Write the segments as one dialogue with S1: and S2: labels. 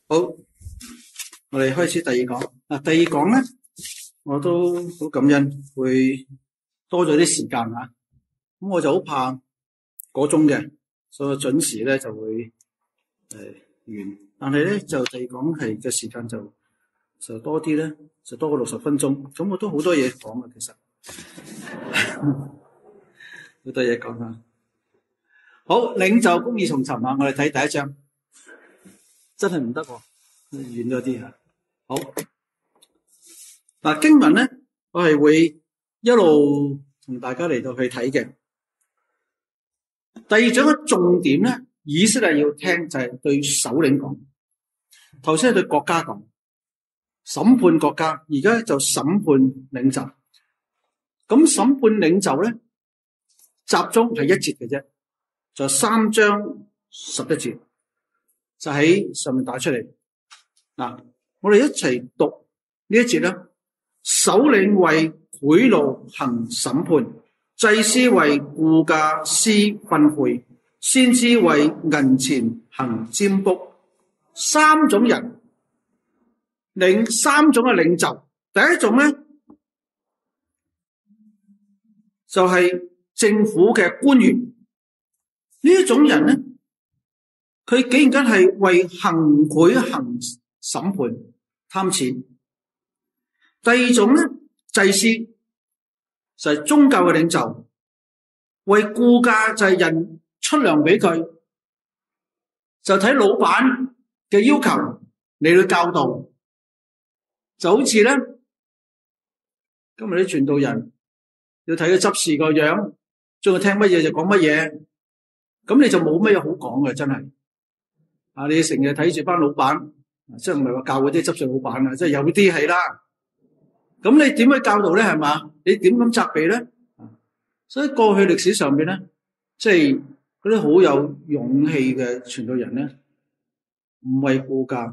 S1: 好，我哋開始第二講。第二講咧，我都好感恩會多咗啲時間啊。咁我就好怕個鐘嘅，所以準時咧就會完。但係咧就第二講係嘅時間就多啲咧，就多過60分鐘。咁我都好多嘢講啊，其實好多嘢講啊。好，領袖公義重尋啊！我哋睇第一章，真係唔得喎，遠咗啲啊。好，嗱經文咧，我係會一路同大家嚟到去睇嘅。第二章嘅重點咧，以色列要聽就係對首領講，頭先係對國家講，審判國家，而家就審判領袖。咁審判領袖咧，集中係一節嘅啫，就3章11節，就喺上面打出嚟。嗱，我哋一齊讀呢一節啦。首領為賄賂行審判，祭司為雇價施訓誨，先知為銀錢行占卜。三種人，三種嘅領袖。第一種咧，就係政府嘅官員。呢一種人咧，佢竟然間係為行賄行審判，貪錢。第二種咧，祭司就係宗教嘅領袖，為雇價就係人出糧俾佢，就睇老闆嘅要求嚟到教導，就好似咧今日啲傳道人要睇佢執事個樣，將佢聽乜嘢就講乜嘢，咁你就冇乜嘢好講嘅，真係啊！你成日睇住班老闆，即係唔係話教嗰啲執事老闆啊，即係有啲係啦。咁你點去教導咧？係嘛？你點咁責備咧？所以過去歷史上邊咧，即係嗰啲好有勇氣嘅傳道人咧，唔為雇價，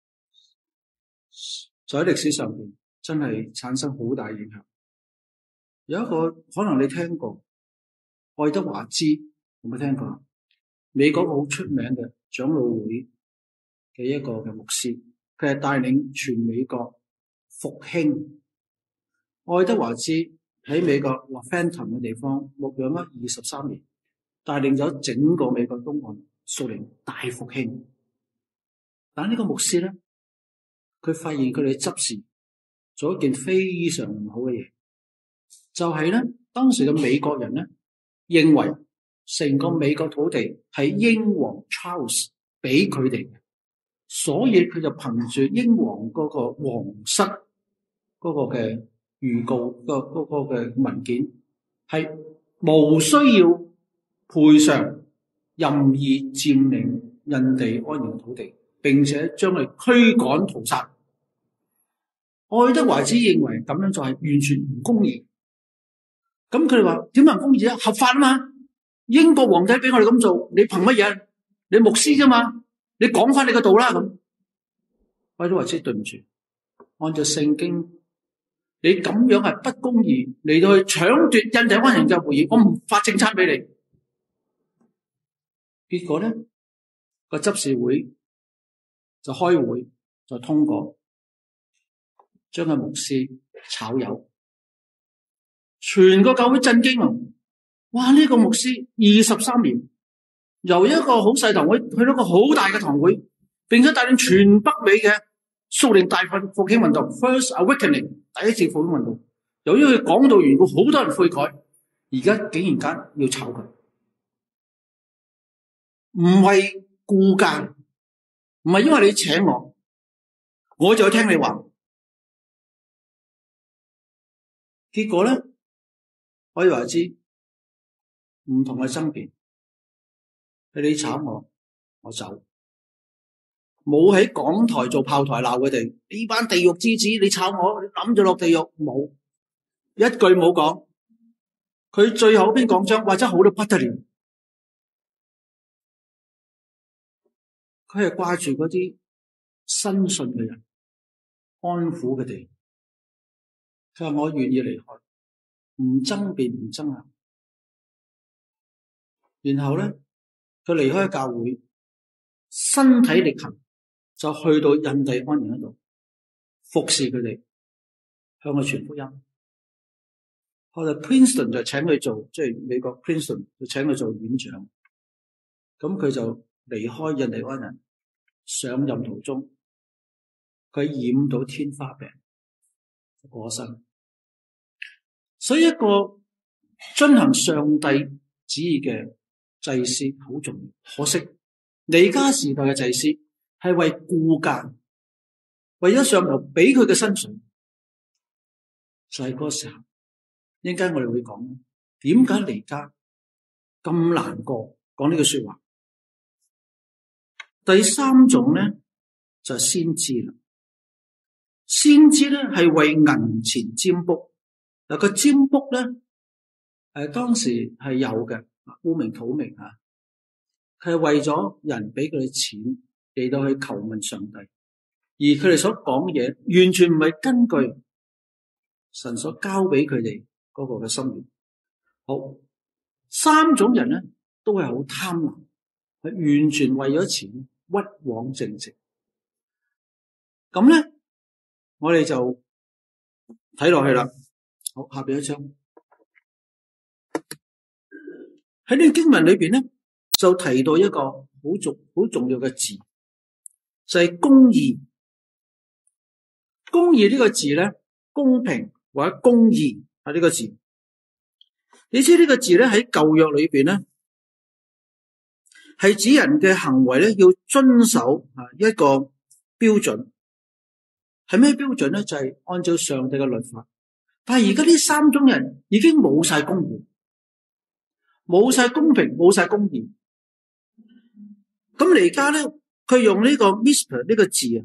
S1: 就喺歷史上邊真係產生好大影響。有一個可能你聽過，愛德華茲有冇聽過？美國好出名嘅長老會嘅一個嘅牧師，佢係帶領全美國復興。愛德華茲喺美國洛杉磯嘅地方牧養咗23年，帶領咗整個美國東岸屬靈大復興。但呢個牧師咧，佢發現佢哋執事做一件非常唔好嘅嘢，就係咧當時嘅美國人咧認為成個美國土地係英皇 Charles 俾佢哋嘅，所以佢就憑住英皇嗰個皇室嗰個嘅預告嗰個嘅文件，係無需要賠償任意佔領印第安人嘅土地，並且將佢驅趕屠殺。愛德華茲認為咁樣就係完全唔公義。咁佢哋話點樣唔公義啊？合法啊嘛！英國皇帝俾我哋咁做，你憑乜嘢？你牧師啫嘛，你講翻你個道啦咁。愛德華茲對唔住，按照聖經。你咁樣係不公義，嚟到去搶奪印第安人嘅會議，我唔發正餐俾你。結果咧，個執事會就開會就通過，將個牧師炒魷。全個教會震驚啊！哇！呢個牧師23年，由一個好細堂會去到一個好大嘅堂會，並且帶領全北美嘅屬靈大復興運動 First Awakening 第一次復興運動。由於佢講道完，好多人悔改，而家竟然間要炒佢，唔係雇價，唔係因為你請我就聽你話。結果咧，可以話知唔同嘅爭辯，你炒我走。冇喺講台做炮台鬧佢哋，呢班地獄之子，你炒我，你諗住落地獄，冇一句冇講。佢最後篇講章，或者好到不得了，佢係掛住嗰啲新信嘅人，安撫佢哋。佢話我願意離開，唔爭辯唔爭拗。然後咧，佢離開教會，身體力行。 就去到印第安人嗰度服侍佢哋，向佢傳福音。後來 Princeton 就請佢做，即係美國 Princeton 就請佢做院長。咁佢就離開印第安人，上任途中，佢染到天花病，過身。所以一個遵行上帝旨意嘅祭司好重要。可惜彌迦時代嘅祭司係為顧家，為咗上頭俾佢嘅薪水，就係嗰個時候。一陣間我哋會講點解彌迦咁難過，講呢句說話。第三種咧就係先知啦。先知咧係為銀錢占卜。嗱，個占卜咧當時係有嘅，污名土名啊。佢係為咗人俾佢哋錢嚟到去求問上帝，而佢哋所講嘢完全唔係根據神所交俾佢哋嗰個嘅心願。好，三種人咧都係好貪婪，係完全為咗錢屈枉正直。咁咧，我哋就睇落去啦。好，下邊一章喺呢個經文裏邊咧，就提到一個好重要嘅字，就係公義。公義呢個字咧，公平或者公義係呢個字。你知呢個字咧喺舊約裏邊咧，係指人嘅行為咧要遵守一個標準。係咩標準咧？就係按照上帝嘅律法。但係而家呢三種人已經冇晒公義，冇晒公平，冇晒公義。咁彌迦咧，佢用呢個 Mishpat 呢個字啊。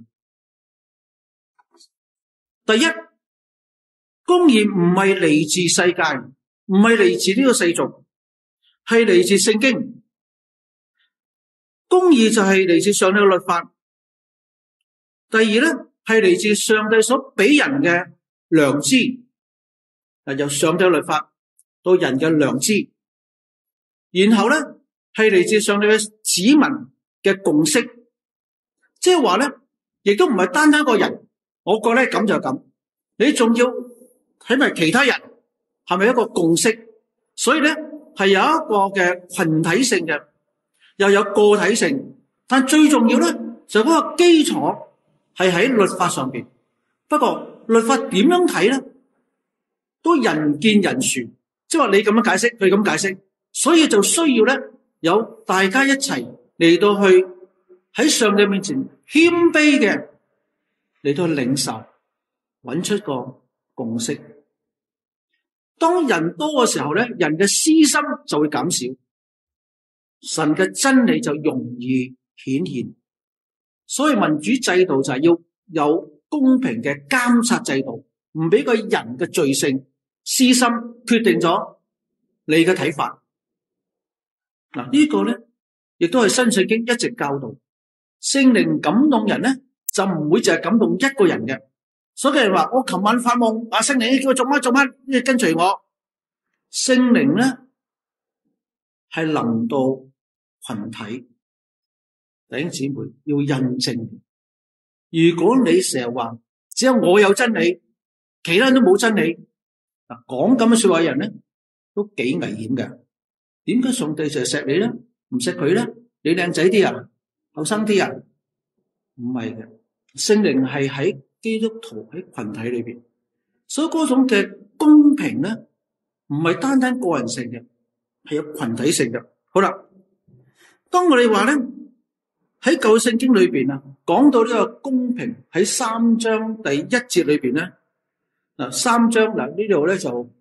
S1: 第一，公義唔係嚟自世界，唔係嚟自呢個世俗，係嚟自聖經。公義就係嚟自上帝嘅律法。第二咧，係嚟自上帝所俾人嘅良知。由上帝嘅律法到人嘅良知，然後咧係嚟自上帝嘅子民嘅共識，即係話咧，亦都唔係單單一個人，我覺得咁就咁，你仲要睇埋其他人係咪一個共識？所以咧係有一個嘅群體性嘅，又有個體性，但最重要咧就嗰個基礎係喺律法上邊。不過律法點樣睇咧？都人見人殊，即係話你咁樣解釋，佢咁解釋，所以就需要咧有大家一齊嚟到去喺上帝面前謙卑嘅嚟到去領受，揾出個共識。當人多嘅時候咧，人嘅私心就會減少，神嘅真理就容易顯現。所以民主制度就係要有公平嘅監察制度，唔俾個人嘅罪性私心決定咗你嘅睇法。嗱，呢個咧亦都係新聖經一直教導，聖靈感動人咧就唔會淨係感動一個人嘅。所以人話我琴晚發夢，聖靈叫我做乜，你跟隨我。聖靈咧係臨到群體，弟兄姊妹要印證。如果你成日話只有我有真理，其他人都冇真理，嗱，講咁嘅說話嘅人咧都幾危險嘅。點解上帝就係錫你咧，唔錫佢咧？你靚仔啲啊，後生啲啊？唔係嘅，聖靈係喺基督徒喺群體裏邊，所以嗰種嘅公平咧，唔係單單個人性嘅，係有群體性嘅。好啦，當我哋話咧喺舊聖經裏邊啊，講到呢個公平喺3章第1節裏邊咧，嗱3章嗱呢度咧就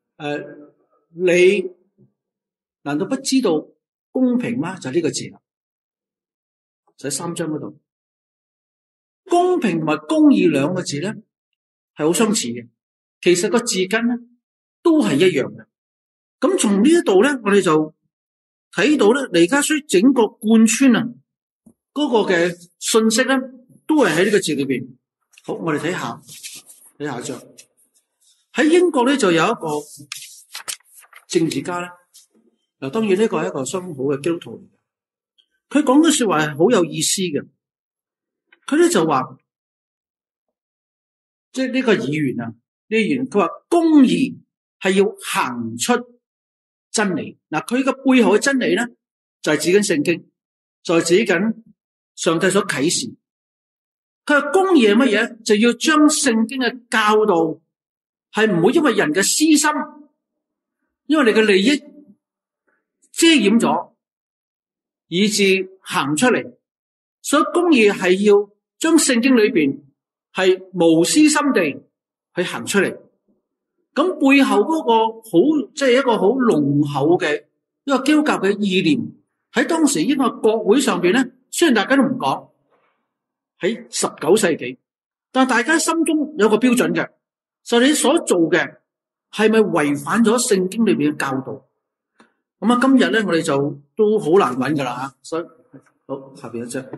S1: 你難道不知道公平嗎？就係呢個字啦，就喺3章嗰度。公平同埋公義兩個字咧係好相似嘅，其實個字根咧都係一樣嘅。咁從呢一度咧，我哋就睇到咧，彌迦書整個貫穿啊嗰個嘅信息咧，都係喺呢個字裏邊。好，我哋睇下一章。喺英國咧就有一個政治家咧，嗱當然呢個係一個相當好嘅基督徒嚟嘅，佢講嘅說話係好有意思嘅。 佢咧就話，即係呢個議員啊，呢個議員佢話公義係要行出真理。嗱，佢嘅背後嘅真理咧，就係指緊聖經，就係指緊上帝所啟示。佢話公義係乜嘢？就要將聖經嘅教導係唔會因為人嘅私心，因為你嘅利益遮掩咗，以致行出嚟。所以公義係要將聖經裏邊係無私心地去行出嚟。咁背後嗰個好，即係一個好濃厚嘅一個基督教嘅意念，喺當時應該國會上邊咧，雖然大家都唔講，喺19世紀，但大家心中有個標準嘅，就係你所做嘅係咪違反咗聖經裏邊嘅教導？咁啊，今日咧我哋就都好難揾噶啦吓，所以好下邊一張。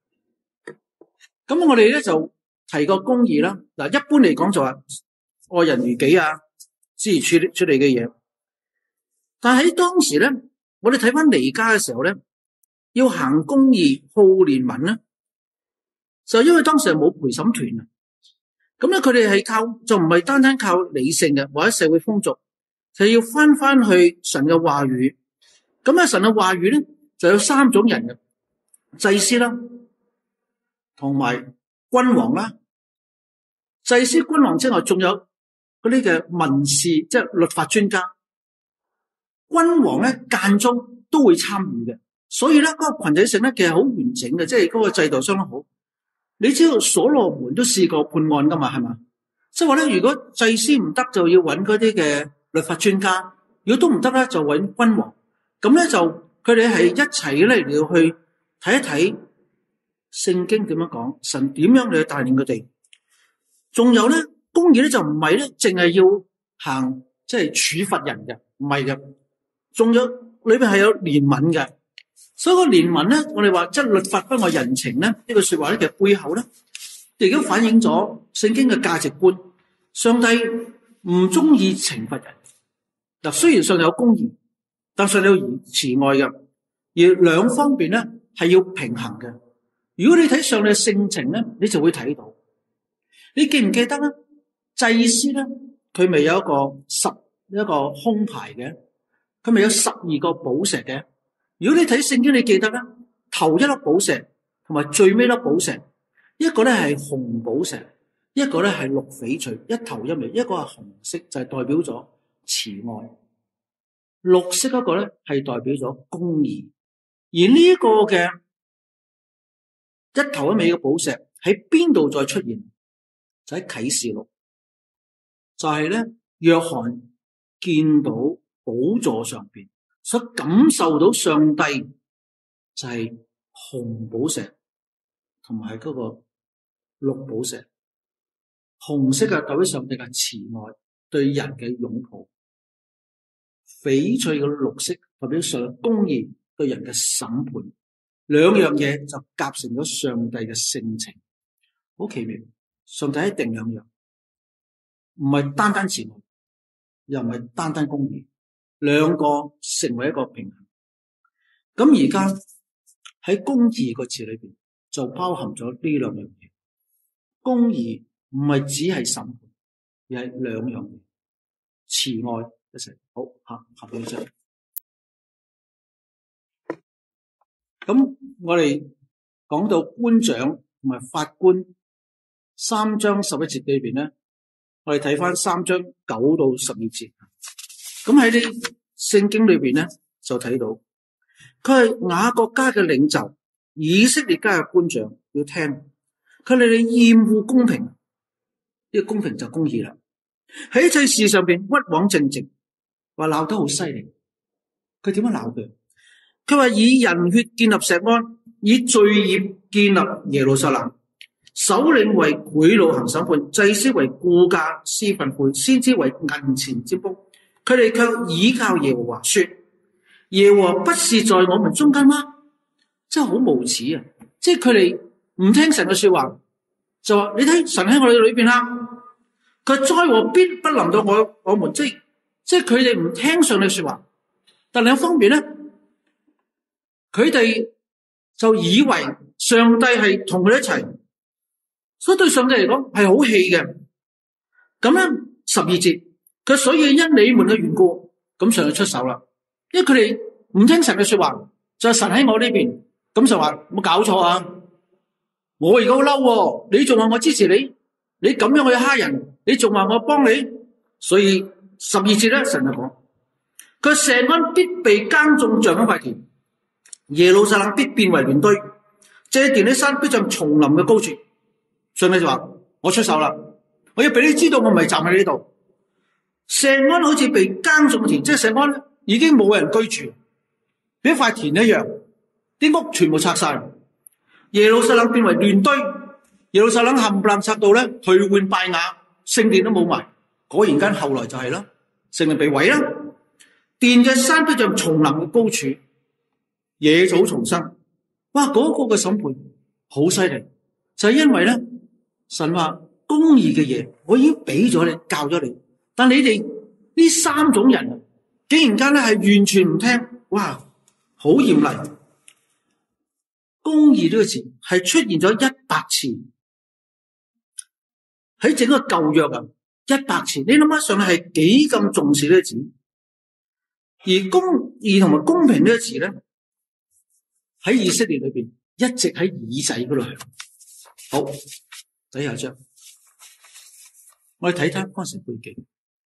S1: 咁我哋咧就提過公義啦。嗱，一般嚟講就話愛人如己啊，諸如處理嘅嘢。但係喺當時咧，我哋睇翻彌迦嘅時候咧，要行公義、好憐憫咧，就因為當時係冇陪審團啊。咁咧佢哋係靠，就唔係單單靠理性嘅或者社會風俗，就要翻去神嘅話語。咁啊，神嘅話語咧就有3種人嘅，祭司啦，同埋君王啦。祭司、君王之外，仲有嗰啲嘅文士，即係律法專家。君王咧間中都會參與嘅，所以咧嗰個群體性咧其實好完整嘅，即係嗰個制度相當好。你知道所羅門都試過判案噶嘛，係嘛？即係話咧，如果祭司唔得，就要揾嗰啲嘅律法專家；如果都唔得咧，就揾君王。咁咧就佢哋係一齊咧要去睇一睇聖經點樣講，神點樣嚟去帶領佢哋。仲有咧，公義咧就唔係咧淨係要行即係處罰人嘅，唔係嘅。仲有裏邊係有憐憫嘅。所以個憐憫咧，我哋話即係律法不外人情咧，呢句說話咧其實背後咧，亦都反映咗聖經嘅價值觀。上帝唔中意懲罰人。嗱，雖然上帝有公義，但上帝有慈愛嘅，而兩方面咧係要平衡嘅。如果你睇上帝嘅性情咧，你就會睇到。你記唔記得咧？祭司咧，佢咪有一個胸牌嘅，佢咪有12個寶石嘅。如果你睇聖經，你記得咧，頭一粒寶石同埋最尾粒寶石，一個咧係紅寶石，一個咧係綠翡翠，一頭一尾，一個係紅色就係代表咗慈愛，綠色嗰個咧係代表咗公義。而呢一個嘅一頭一尾嘅寶石喺邊度再出現？就喺啟示錄，就係咧約翰見到寶座上邊所感受到上帝就係紅寶石同埋嗰個綠寶石。紅色嘅代表上帝嘅慈愛對人嘅擁抱，翡翠嘅綠色代表上帝公義對人嘅審判。兩樣嘢就夾成咗上帝嘅性情，好奇妙。上帝一定兩樣，唔係單單慈愛，又唔係單單公義，兩個成為一個平衡。咁而家喺公義個字裏邊就包含咗呢兩樣嘢。公義唔係只係審判，而係兩樣嘢，慈愛一齊。好，下邊一張。咁我哋講到官長同埋法官3章11節裏邊咧，我哋睇翻3章9到12節。咁喺呢聖經裏邊咧就睇到，佢係雅各家嘅領袖，以色列家嘅官長要聽。佢哋厭惡公平，呢個公平就公義啦。喺一切事上邊屈枉正直，話鬧得好犀利。佢點樣鬧佢？佢話以人血建立錫安，以罪孽建立耶路撒冷。首領為賄賂行審判，祭司為雇價施訓誨，先知為銀錢占卜。佢哋卻倚靠耶和華，說：耶和華不是在我們中間嗎？真係好無恥啊！即係佢哋唔聽神嘅說話，就話你睇神喺我哋裏邊啦，佢災禍必不臨到我們，即係佢哋唔聽上帝說話。但另一方面咧，佢哋就以為上帝係同佢哋一齊。 所以對上帝嚟講係好氣嘅。咁咧12節，佢所以因你們嘅緣故，咁上帝出手啦。因為佢哋唔聽神嘅說話，就係神喺我呢邊，咁就話冇搞錯啊！我而家好嬲喎，你仲話我支持你，你咁樣去蝦人，你仲話我幫你，所以12節咧，神就講，佢錫安必被耕種像一塊田，耶路撒冷必變為亂堆，這殿的山必像叢林嘅高處。上帝就話我出手啦，我要俾你知道我唔係站喺呢度。錫安好似被耕種嘅田，即係錫安已經冇人居住，比一塊田一樣，啲屋全部拆晒。耶路撒冷變為亂堆，耶路撒冷冚唪唥拆到咧頹垣敗瓦，聖殿都冇埋。果然間後來就係啦，聖殿被毀啦，殿嘅山必像叢林嘅高處，野草叢生。哇！嗰個嘅審判好犀利，就係因為咧神話公義嘅嘢，我已經俾咗你，教咗你，但你哋呢3種人竟然間咧係完全唔聽，哇！好嚴厲。公義呢個字係出現咗100次，喺整個舊約啊，100次。你諗下上帝係幾咁重視呢個字？而公義同埋公平呢個字咧，喺以色列裏邊一直喺耳仔嗰度響。好，睇下張，我哋睇睇當時背景。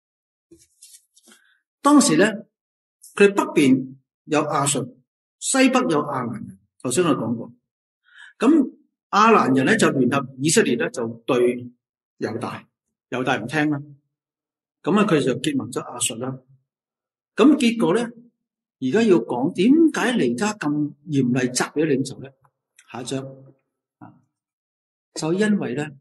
S1: 當時咧，佢北邊有亞述，西北有亞蘭人。頭先我講過，咁亞蘭人咧就聯合以色列咧就對猶大，猶大唔聽啦，咁啊佢就結盟咗亞述啦。咁結果咧，而家要講點解彌迦咁嚴厲責備領袖咧？下一章啊，就因為咧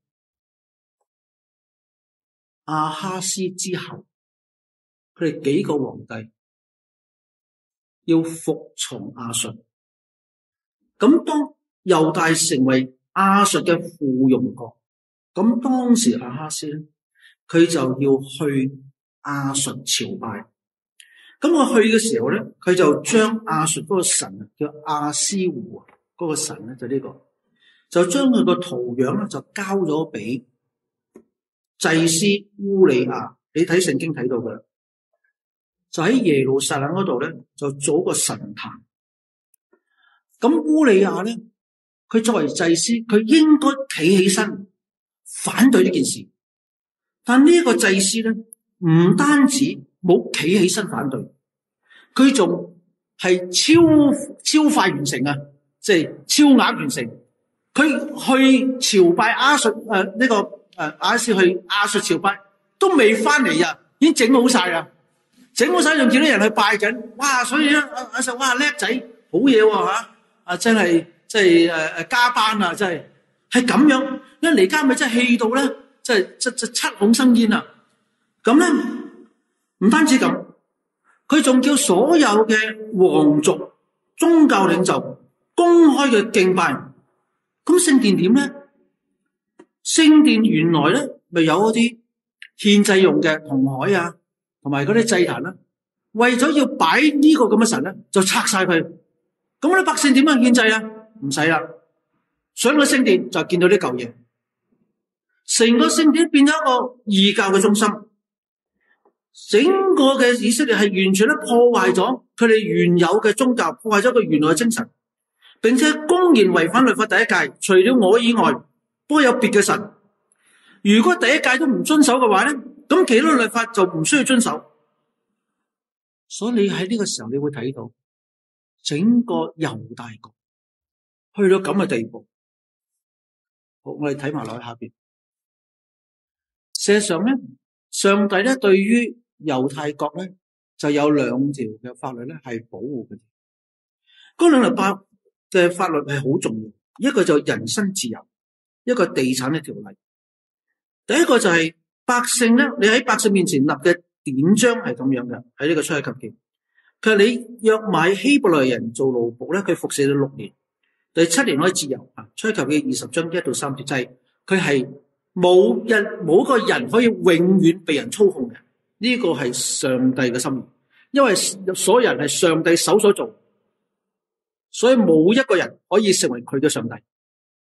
S1: 亞哈斯之後，佢哋幾個皇帝要服從亞述。咁當猶大成為亞述嘅附庸國，咁當時亞哈斯咧，佢就要去亞述朝拜。咁我去嘅時候咧，佢就將亞述嗰個神叫亞斯胡嗰個神咧，就呢個，就將佢個圖樣咧就交咗俾祭司烏利亞。你睇聖經睇到嘅，就喺耶路撒冷嗰度咧，就做個神壇。咁烏利亞咧，佢作為祭司，佢應該企起身反對呢件事。但呢個祭司咧，唔單止冇企起身反對，佢仲係超快完成啊，即係超額完成。佢去朝拜亞述亞斯去亞述朝拜，都未翻嚟啊，已經整好晒啦，整好晒仲見到人去拜緊。哇！所以咧，亞述哇叻仔，好嘢喎嚇！真係加班啊！真係咁樣，因為彌迦咪真係氣到咧，真係七孔生煙啊！咁咧唔單止咁，佢仲叫所有嘅皇族、宗教領袖公開嘅敬拜。咁聖殿點咧？聖殿原來咧咪有嗰啲獻祭用嘅銅海啊，同埋嗰啲祭壇啦。為咗要擺呢個咁嘅神咧，就拆晒佢。咁啲百姓點樣獻祭啊？唔使啦，上個聖殿就見到呢嚿嘢，成個聖殿變咗一個異教嘅中心，整個嘅以色列係完全都破壞咗佢哋原有嘅宗教，破壞咗佢原來嘅精神，並且公然違反律法第一誡，除了我以外，不有別嘅神。如果第一誡都唔遵守嘅話咧，咁其他律法就唔需要遵守。所以你喺呢個時候你會睇到。整個猶大國去到咁嘅地步，好，我哋睇埋落去下邊。事實上咧，上帝咧對於猶太國咧就有2條嘅法律咧係保護佢哋。嗰2條嘅法律係好重要，一個就人身自由，一個地產嘅條例。第一個就係百姓咧，你喺百姓面前立嘅典章係咁樣嘅，喺呢個出埃及記。佢話你若買希伯來人做奴僕咧，佢服侍你6年，第7年可以自由啊。出埃及記20章1到3節，就係佢係冇個人可以永遠被人操控嘅。呢個係上帝嘅心意，因為所有人係上帝手所做，所以冇一個人可以成為佢嘅上帝。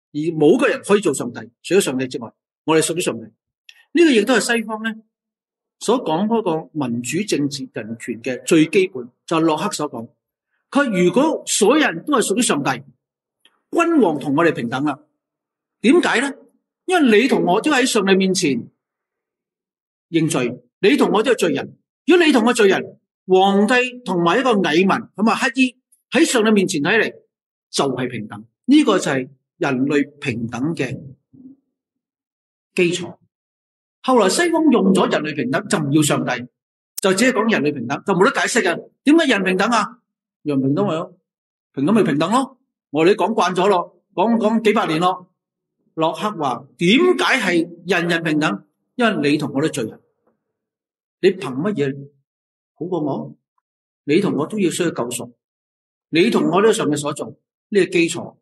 S1: 而冇個人可以做上帝，除咗上帝之外，我哋屬於上帝。呢個亦都係西方咧所講嗰個民主政治人權嘅最基本，就係洛克所講。佢如果所有人都係屬於上帝，君王同我哋平等啦。點解咧？因為你同我都喺上帝面前認罪，你同我都係罪人。如果你同我罪人，皇帝同埋一個蟻民咁啊乞衣喺上帝面前睇嚟就係平等。呢個就係人類平等嘅基礎。後來西方用咗人類平等就唔要上帝，就只係講人類平等，就冇得解釋嘅。點解人平等啊？人平等咪咯，平等咪平等咯。我哋講慣咗咯，講幾百年咯。洛克話點解係人人平等？因為你同我都罪人，你憑乜嘢好過我？你同我都要需要救贖，你同我都上帝所做呢個基礎。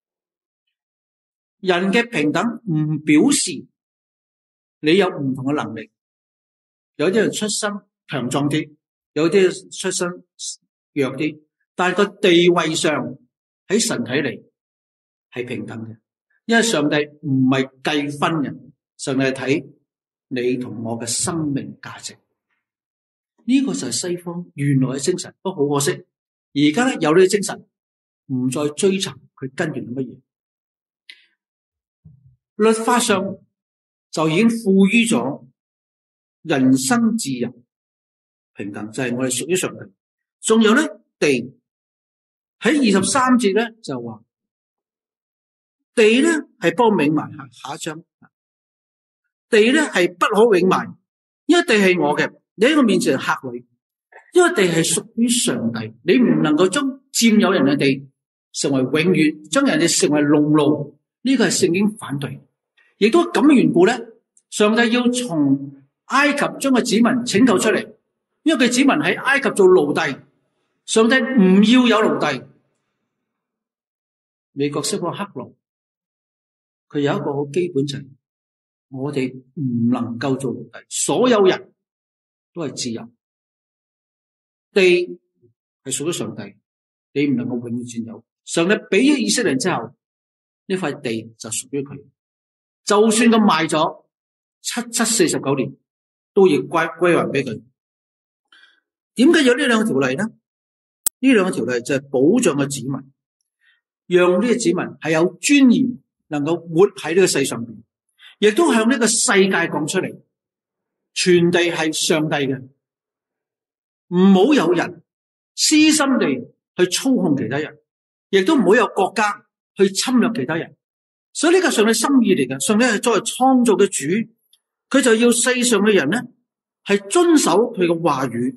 S1: 人嘅平等唔表示你有唔同嘅能力，有啲人出身強壯啲，有啲人出身弱啲，但係個地位上喺神睇嚟係平等嘅，因為上帝唔係計分嘅，上帝係睇你同我嘅生命價值。呢個就係西方原來嘅精神，不過好可惜，而家咧有呢個精神，唔再追尋佢根源係乜嘢。律法上就已經賦予咗人身自由平等，就係我哋屬於上帝。仲有咧地喺23節咧就話地咧係不可永賣，下一章地咧係不可永賣，因為地係我嘅，你喺我面前係客旅，因為地係屬於上帝，你唔能夠將佔有人嘅地成為永遠，將人哋成為農奴，呢個係聖經反對。亦都咁嘅緣故咧，上帝要從埃及將個子民拯救出嚟，因為佢子民喺埃及做奴隸，上帝唔要有奴隸。美國釋放黑奴，佢有一個好基本就係我哋唔能夠做奴隸，所有人都係自由。地係屬於上帝，你唔能夠永遠佔有。上帝俾咗以色列人之後，呢塊地就屬於佢。就算佢賣咗749年，都要歸還俾佢。點解有呢兩個條例呢？呢兩個條例就係保障個子民，讓呢個子民係有尊嚴，能夠活喺呢個世上邊，亦都向呢個世界講出嚟，全地係上帝嘅，唔好有人私心地去操控其他人，亦都唔好有國家去侵略其他人。所以呢個係上帝心意嚟嘅，上帝係作為創造嘅主，佢就要世上嘅人咧係遵守佢嘅話語。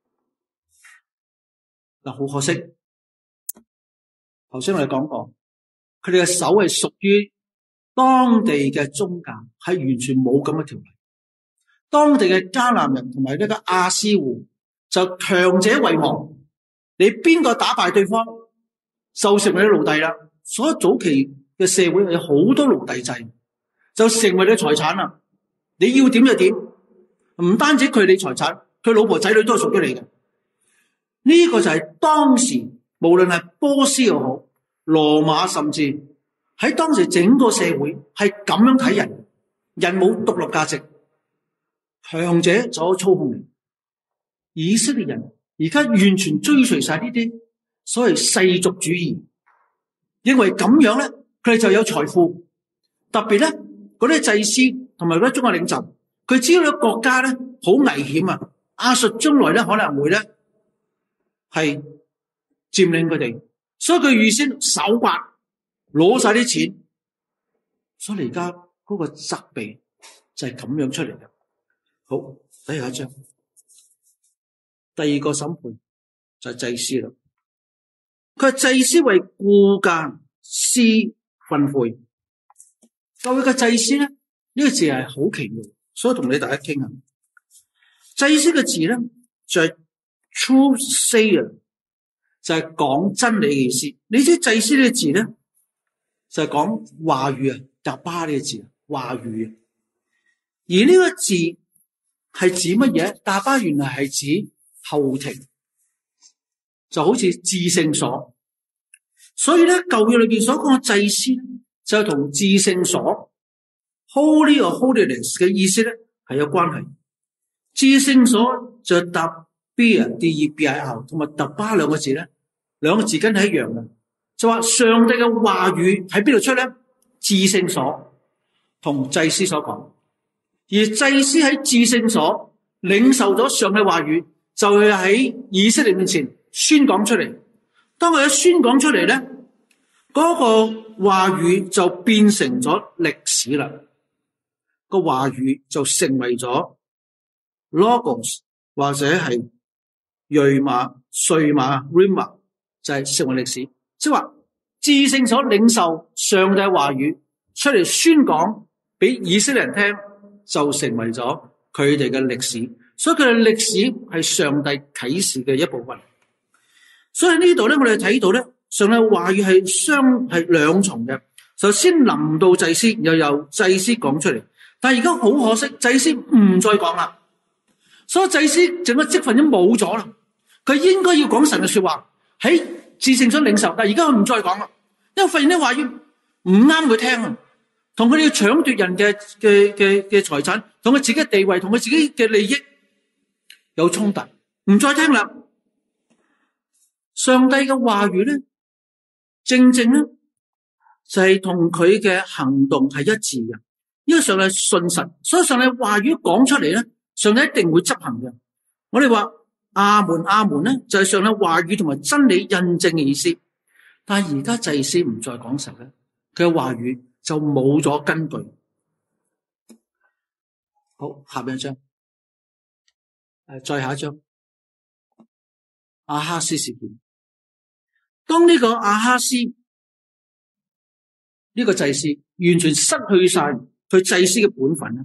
S1: 嗱，好可惜，頭先我哋講過，佢哋嘅手係屬於當地嘅宗教，係完全冇咁嘅條例。當地嘅迦南人同埋呢個亞斯戶就強者為王，你邊個打敗對方，就成為咗奴隸啦。所以早期嘅社會有好多奴隸制，就成為你財產啦。你要點就點，唔單止佢哋財產，佢老婆仔女都係屬於你嘅。呢個就係當時無論係波斯又好，羅馬，甚至喺當時整個社會係咁樣睇人，人冇獨立價值，強者就可以操控你。以色列人而家完全追隨晒呢啲所謂世俗主義，認為咁樣咧，佢哋就有財富。特別咧，嗰啲祭司同埋嗰啲宗教領袖，佢知道呢個國家咧好危險啊！亞述將來咧可能會咧係佔領佢哋，所以佢預先搜刮攞晒啲錢。所以而家嗰個責備就係咁樣出嚟嘅。好，睇下一章，第二個審判就係祭司啦。佢係祭司為雇價施訓誨。教會嘅祭司咧，呢個字係好奇妙，所以同你大家傾下。祭司嘅字咧就係 truth sayer， 就係講真理嘅意思。你知祭司呢個字咧就係講話語啊，達巴呢個字話語啊。而呢個字係指乜嘢？達巴原來係指後庭，就好似至聖所。所以咧舊約裏邊所講嘅祭司就同至聖所 Holy or Holiness 嘅意思咧係有關係。至聖所就搭 B-I-R 同埋特巴兩個字咧，兩個字根係一樣嘅，就話上帝嘅話語喺邊度出咧？至聖所同祭司所講，而祭司喺至聖所領受咗上帝話語，就係喺以色列面前宣講出嚟。當佢一宣講出嚟咧，嗰個話語就變成咗歷史啦。個話語就成為咗 Logos 或者係瑞瑪、瑞瑪、Rima， 就係成為歷史。即係話至聖所領受上帝話語出嚟宣講俾以色列人聽，就成為咗佢哋嘅歷史。所以佢哋歷史係上帝啟示嘅一部分。所以呢度咧，我哋睇到咧，上帝話語係兩重嘅。首先臨到祭司，又由祭司講出嚟。但係而家好可惜，祭司唔再講啦。所以祭司整個職份都冇咗啦。佢應該要講神嘅說話，喺至聖所領受，但係而家佢唔再講啦，因為發現啲話語唔啱佢聽啊，同佢哋要搶奪人嘅財產，同佢自己嘅地位，同佢自己嘅利益有衝突，唔再聽啦。上帝嘅話語咧，正正咧就係同佢嘅行動係一致嘅，因為上帝信實，所以上帝話語講出嚟咧，上帝一定會執行嘅。我哋話阿門阿門咧，就係上帝話語同埋真理印證嘅意思。但係而家祭司唔再講實咧，佢嘅話語就冇咗根據。好，下邊一張，再下一張，亞哈斯事件。當呢個亞哈斯呢個祭司完全失去晒佢祭司嘅本分咧，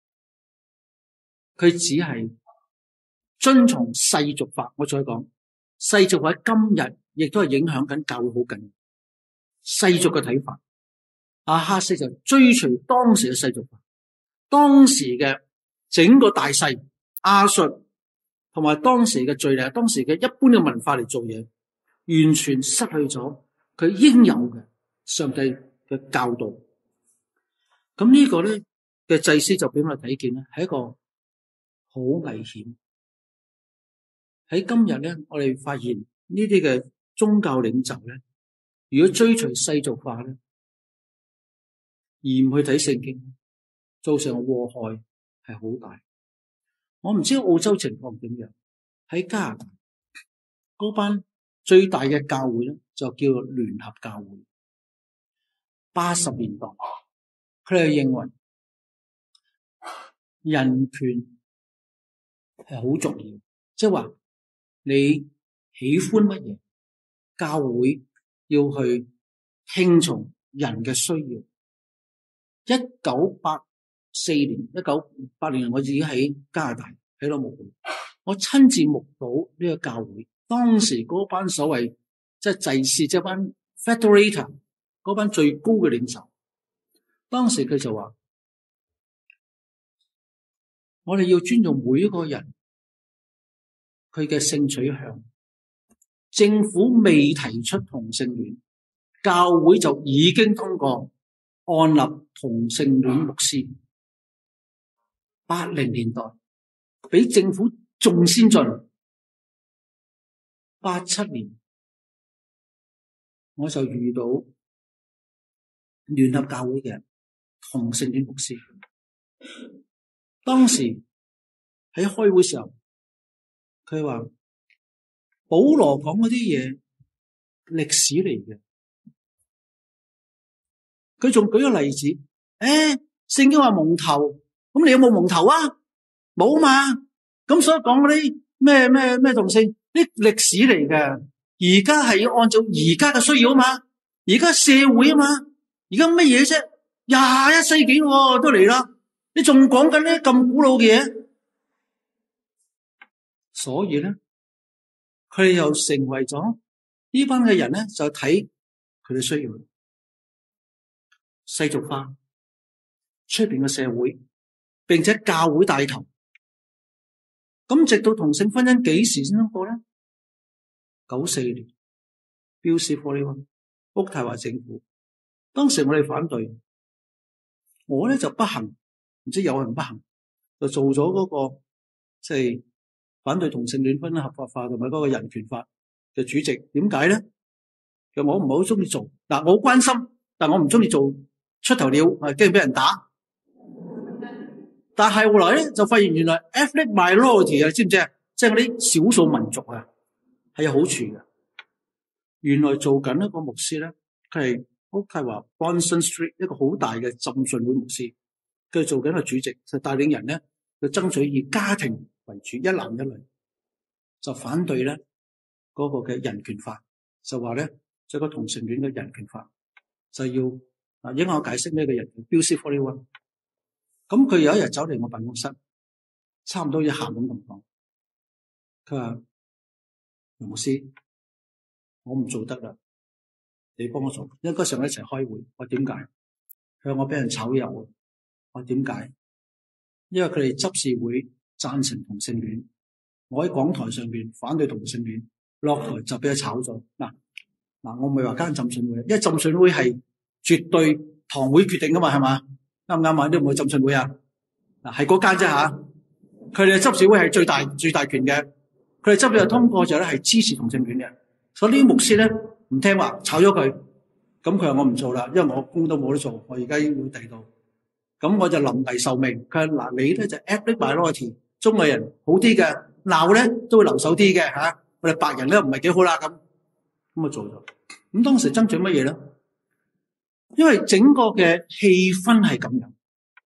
S1: 佢只係遵從世俗法。我再講，世俗法今日亦都係影響緊教會好緊。世俗嘅睇法，亞哈斯就追隨當時嘅世俗法，當時嘅整個大勢亞述同埋當時嘅敘利亞，當時嘅一般嘅文化嚟做嘢，完全失去咗佢應有嘅上帝嘅教導。咁呢個咧嘅祭司就俾我哋睇見咧，係一個好危險。喺今日咧，我哋發現呢啲嘅宗教領袖咧，如果追隨世俗化咧，而唔去睇聖經，造成嘅禍害係好大。我唔知澳洲情況點樣，喺加拿大嗰班最大嘅教會咧，就叫做聯合教會。80年代，佢哋認為人權係好重要，即係話你喜歡乜嘢，教會要去聽從人嘅需要。1984年、1980年，我自己喺加拿大喺度目睹，我親自目睹呢個教會當時嗰班所謂即係祭司，即係班 Federator 嗰班最高嘅領袖。當時佢就話：我哋要尊重每一個人佢嘅性取向。政府未提出同性戀，教會就已經通過按立同性戀牧師。80年代比政府仲先進。87年我就遇到聯合教會嘅同性戀牧師。當時喺開會時候，佢話保羅講嗰啲嘢歷史嚟嘅。佢仲舉個例子，聖經話蒙頭，咁你有冇蒙頭啊？冇嘛。咁所以講嗰啲咩同性啲歷史嚟嘅，而家係要按照而家嘅需要啊嘛，而家社會啊嘛，而家乜嘢啫？21世紀都嚟啦，你仲講緊啲咁古老嘅嘢？所以咧，佢哋又成為咗呢班嘅人咧，就睇佢哋需要世俗化出邊嘅社會，並且教會帶頭。咁直到同性婚姻幾時先通過咧？94年，標示41，渥太華政府當時我哋反對，我咧就不幸，唔知有人不幸，就做咗嗰個即係反對同性戀婚姻合法化同埋嗰個人權法嘅主席。點解咧？其實我唔係好中意做，嗱，我好關心，但我唔中意做出頭鳥，驚俾人打。但係後來咧就發現原來 ethnic minority 知唔知啊？即係嗰啲少數民族啊，係有好處嘅。原來做緊一個牧師咧，佢係話 Bonson Street 一個好大嘅浸信會牧師，佢做緊個主席，就帶領人咧去爭取以家庭為主，一男一女，就反對咧嗰個嘅人權法，就話咧即係個同性戀嘅人權法就要應該我解釋咩嘅人權標示41。咁佢有一日走嚟我辦公室，差唔多要喊咁同講，佢話楊牧師，我唔做得啦，你幫我做。因為嗰時我一齊開會，我點解？佢話我俾人炒魷，我點解？因為佢哋執事會贊成同性戀，我喺講台上邊反對同性戀，落台就俾佢炒咗。嗱，我唔係話間浸信會，因為浸信會係絕對堂會決定噶嘛，係嘛？啱唔啱啊？你唔會浸信會啊？嗱，係嗰間啫吓，佢哋嘅執事會係最大權嘅，佢哋執事會通過咗咧係支持同性戀嘅，所以呢啲牧師咧唔聽話，炒咗佢。咁佢話我唔做啦，因為我工都冇得做，我而家要第度。咁我就臨危受命，佢話嗱，你咧就 ethnic minority 中國人好啲嘅，鬧咧都會留守啲嘅吓，我哋白人咧唔係幾好啦咁，咁啊做咗。咁當時爭取乜嘢咧？因為整個嘅氣氛係咁樣，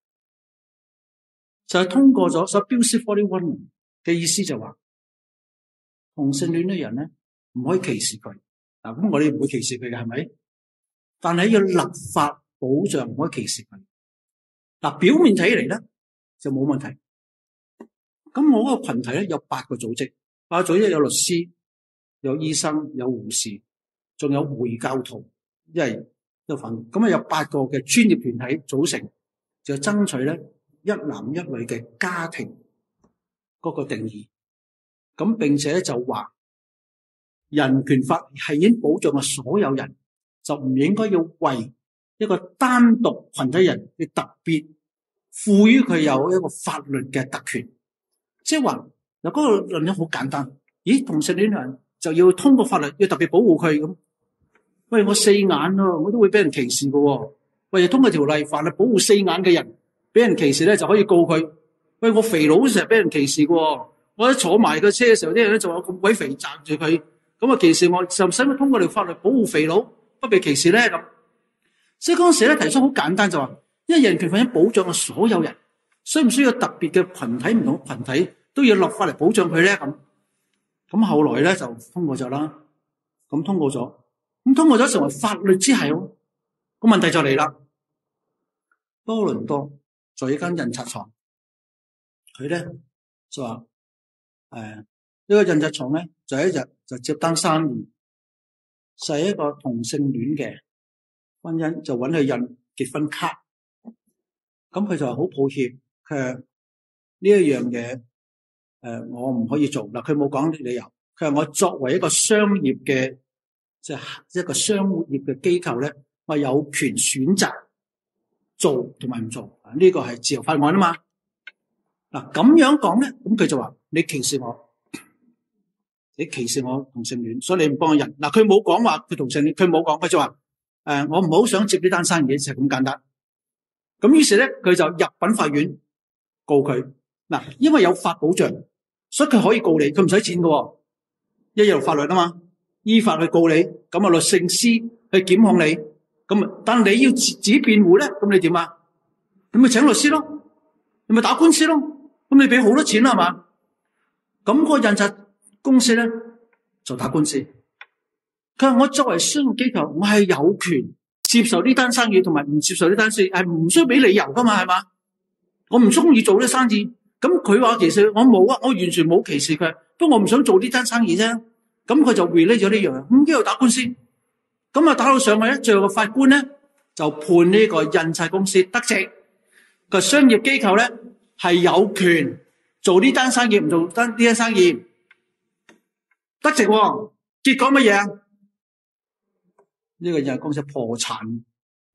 S1: 就係通過咗所 Bill C-41 嘅意思，就話同性戀嘅人咧唔可以歧視佢。嗱，咁我哋唔會歧視佢嘅，係咪？但係要立法保障，唔可以歧視佢。嗱，表面睇嚟咧就冇問題。咁我嗰個群體咧有8個組織，8個組織有律師、有醫生、有護士，仲有回教徒，因為一份咁啊，有8個嘅專業團體組成，就爭取咧一男一女嘅家庭嗰個定義。咁並且就話人權法係已經保障咗所有人，就唔應該要為一個單獨群體人嘅特別賦予佢有一個法律嘅特權。即係話嗱，嗰個論點好簡單，咦，同性戀人就要通過法律要特別保護佢咁。喂，我4眼咯，我都會俾人歧視嘅喎。喂，通過條例法律保護4眼嘅人，俾人歧視咧就可以告佢。喂，我肥佬成日俾人歧視嘅喎，我一坐埋個車嘅時候，啲人咧就話咁鬼肥站住佢，咁啊歧視我，就唔使通過條法律保護肥佬不被歧視咧咁。所以嗰陣時咧提出好簡單，就話因為人權法已經保障咗所有人，需唔需要特別嘅群體，唔同群體都要立法嚟保障佢咧咁。咁後來咧就通過咗啦，咁通過咗成為法律之後，個問題就嚟啦。多倫多在一間印刷廠，佢咧就話呢個印刷廠咧就一日就接單生意，就係一個同性戀嘅婚姻，就揾佢印結婚卡。咁佢就話好抱歉，佢呢一樣嘢我唔可以做嗱。佢冇講理由，佢話我作為一個商業嘅即係一個商業嘅機構咧，我有權選擇做同埋唔做。呢個係自由法案啊嘛。嗱，咁樣講咧，咁佢就話你歧視我，你歧視我同性戀，所以你唔幫我印。嗱，佢冇講話佢同性戀，佢冇講，佢就話我唔好想接呢單生意，就係咁簡單。咁於是咧，佢就入稟法院告佢。嗱，因為有法保障，所以佢可以告你，佢唔使錢嘅，一有法律啊嘛，依法去告你，咁啊律政司去檢控你，咁啊，但你要自己辯護咧，咁你點啊？你咪請律師咯，你咪打官司咯，咁你俾好多錢啦，係嘛？咁個印刷公司咧就打官司，佢話我作為商業機構，我係有權接受呢單生意同埋唔接受呢單生意，係唔需要俾理由噶嘛，係嘛？我唔中意做呢生意，咁佢話其實我冇啊，我完全冇歧視佢，不過我唔想做呢單生意啫。咁佢就 relate 咗呢樣，咁呢度打官司，咁啊打到上去咧，最後個法官咧就判呢個印刷公司得直，個商業機構咧係有權做呢單生意，唔做呢單生意得直喎。結果乜嘢啊？呢個印刷公司破產。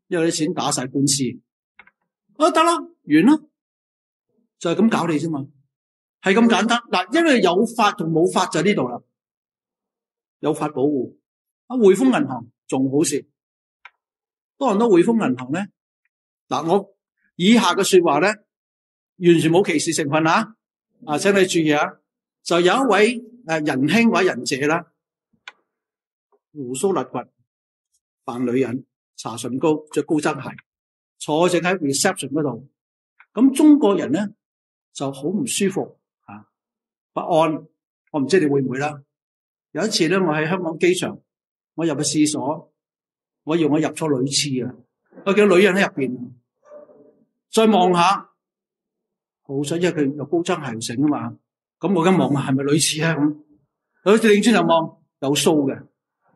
S1: 因為啲錢打晒官司，得啦，完啦，就係咁搞你啫嘛，係咁簡單。嗱，因為有法同冇法就喺呢度啦，有法保護。匯豐銀行仲好笑，多倫多匯豐銀行咧，嗱，我以下嘅說話咧，完全冇歧視成分啊！請你注意啊，就有一位仁兄或者仁姐啦，鬍鬚立骨，扮女人，搽唇膏，着高踭鞋，坐正喺 reception 嗰度。咁中國人咧就好唔舒服不安。我唔知你會唔會啦。有一次咧，我喺香港機場，我入去廁所，我以為我入錯女廁啊，我見到女人喺入邊，再望下，好彩，因為佢有高踭鞋繩啊嘛。咁我而家望下係咪女廁啊？咁佢擰轉頭望，有鬚嘅，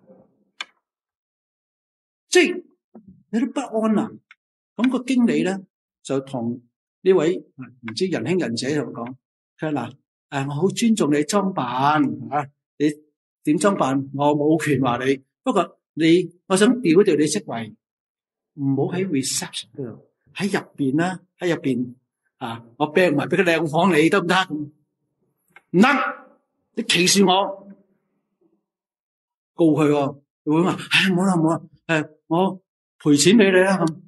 S1: 即係有啲不安啊。咁個經理咧就同呢位唔知仁兄仁姐就講：佢話嗱，我好尊重你裝扮你點裝扮我冇權話你，不過我想調一調你職位，唔好喺 reception 嗰度，喺入邊啦，喺入邊我病埋俾個靚房你得唔得？唔得，你歧視我，告佢喎。佢會話：冇啦冇啦，我賠錢俾你啦咁。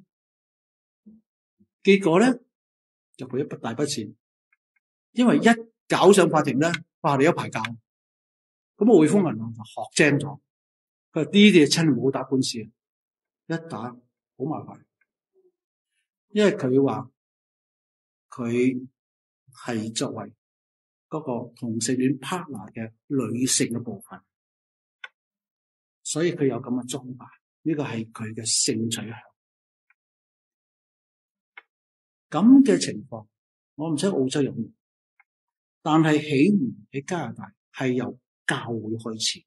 S1: 結果咧就賠一大筆錢，因為一搞上法庭咧，哇！你一排搞。咁匯豐銀行就學精咗，佢話呢啲嘢真係唔好打官司，一打好麻煩，因為佢話佢係作為嗰個同性戀 partner 嘅女性嘅部分，所以佢有咁嘅裝扮，呢個係佢嘅性取向。咁嘅情況，我唔知澳洲有冇，但係起源喺加拿大係由教會開始。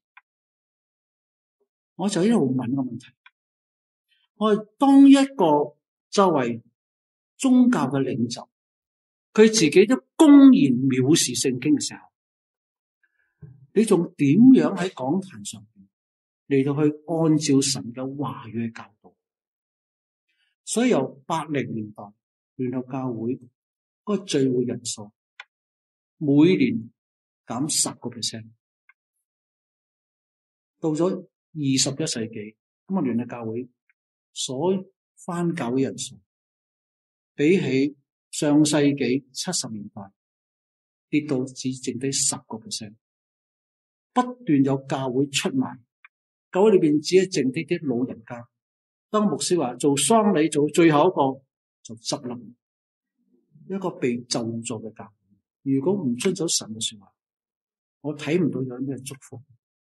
S1: 我就喺度問個問題：我當一個作為宗教嘅領袖，佢自己都公然藐視聖經嘅時候，你仲點樣喺講壇上嚟到去按照神嘅話語去教導？所以由80年代聯合教會嗰個聚會人數每年減10%，到咗21世紀，咁聯合教會所返教會人數比起上世紀70年代跌到只剩低10%，不斷有教會出賣，教會裏邊只係剩低啲老人家。當牧師話做喪禮做最後一個就執笠，一個被咒詛嘅教會。如果唔遵守神嘅說話，我睇唔到有咩祝福。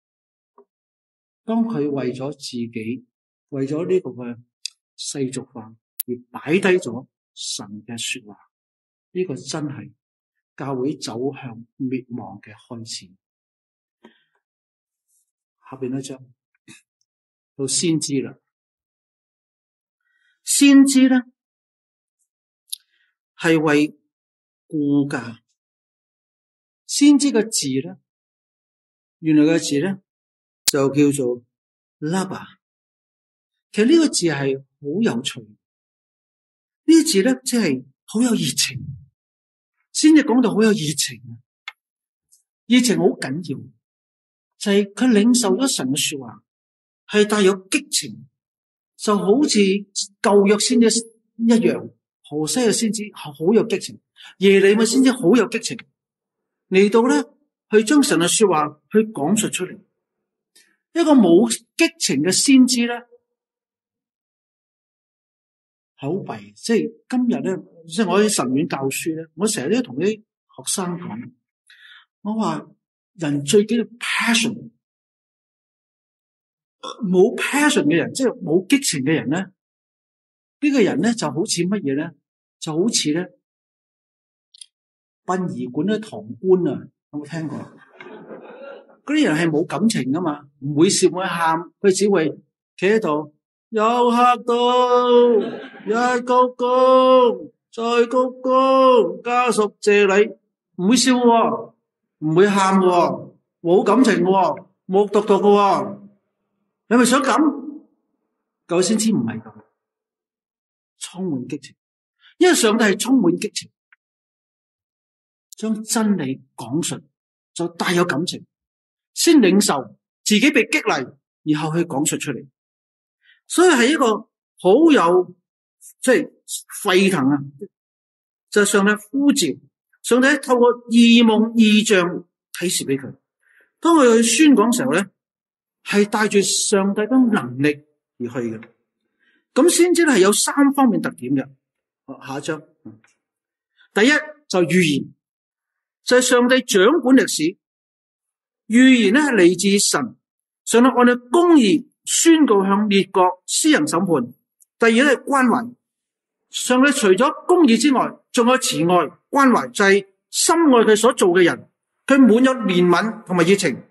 S1: 當佢為咗自己，為咗呢個嘅世俗化而擺低咗神嘅說話，呢個真係教會走向滅亡嘅開始。下邊一章到先知啦。先知咧係為顧家。先知嘅字咧，原來嘅字咧就叫做 Laba。其實呢個字係好有趣，呢個字咧即係好有熱情。先至講到好有熱情，熱情好緊要，就係佢領受咗神嘅說話，係帶有激情。就好似舊約先知一樣，何西阿先知好有激情，耶利米先知好有激情，嚟到咧去將神嘅說話去講述出嚟。一個冇激情嘅先知咧，好弊。即係今日咧，即係我喺神院教書咧，我成日都同啲學生講，我話人最緊要 passion。冇 passion 嘅人，即係冇激情嘅人咧，呢個人咧就好似乜嘢咧？就好似咧殯儀館啲堂官啊，有冇聽過？嗰啲人係冇感情噶嘛，唔會笑，唔會喊，佢只會企喺度，有客到，一鞠躬，再鞠躬，家屬謝禮，唔會笑喎，唔會喊喎，冇感情喎，木獨獨嘅喎。你咪想咁？舊先知唔係咁， 充滿激情，因為上帝係充滿激情，將真理講述就帶有感情，先領受自己被激勵，然後去講述出嚟，所以係一個好有沸騰啊！就係上帝呼召，上帝透過異夢異象啟示俾佢，當佢去宣講嘅時候咧，係帶住上帝嘅能力而去嘅。咁先知係有3方面特點嘅。下一章，第一就預言，就係上帝掌管歷史，預言咧係嚟自神，上帝按照公義宣告向列國施行審判。第二咧係關懷，上帝除咗公義之外，仲有慈愛關懷，就係深愛佢所做嘅人，佢滿有憐憫同埋熱情。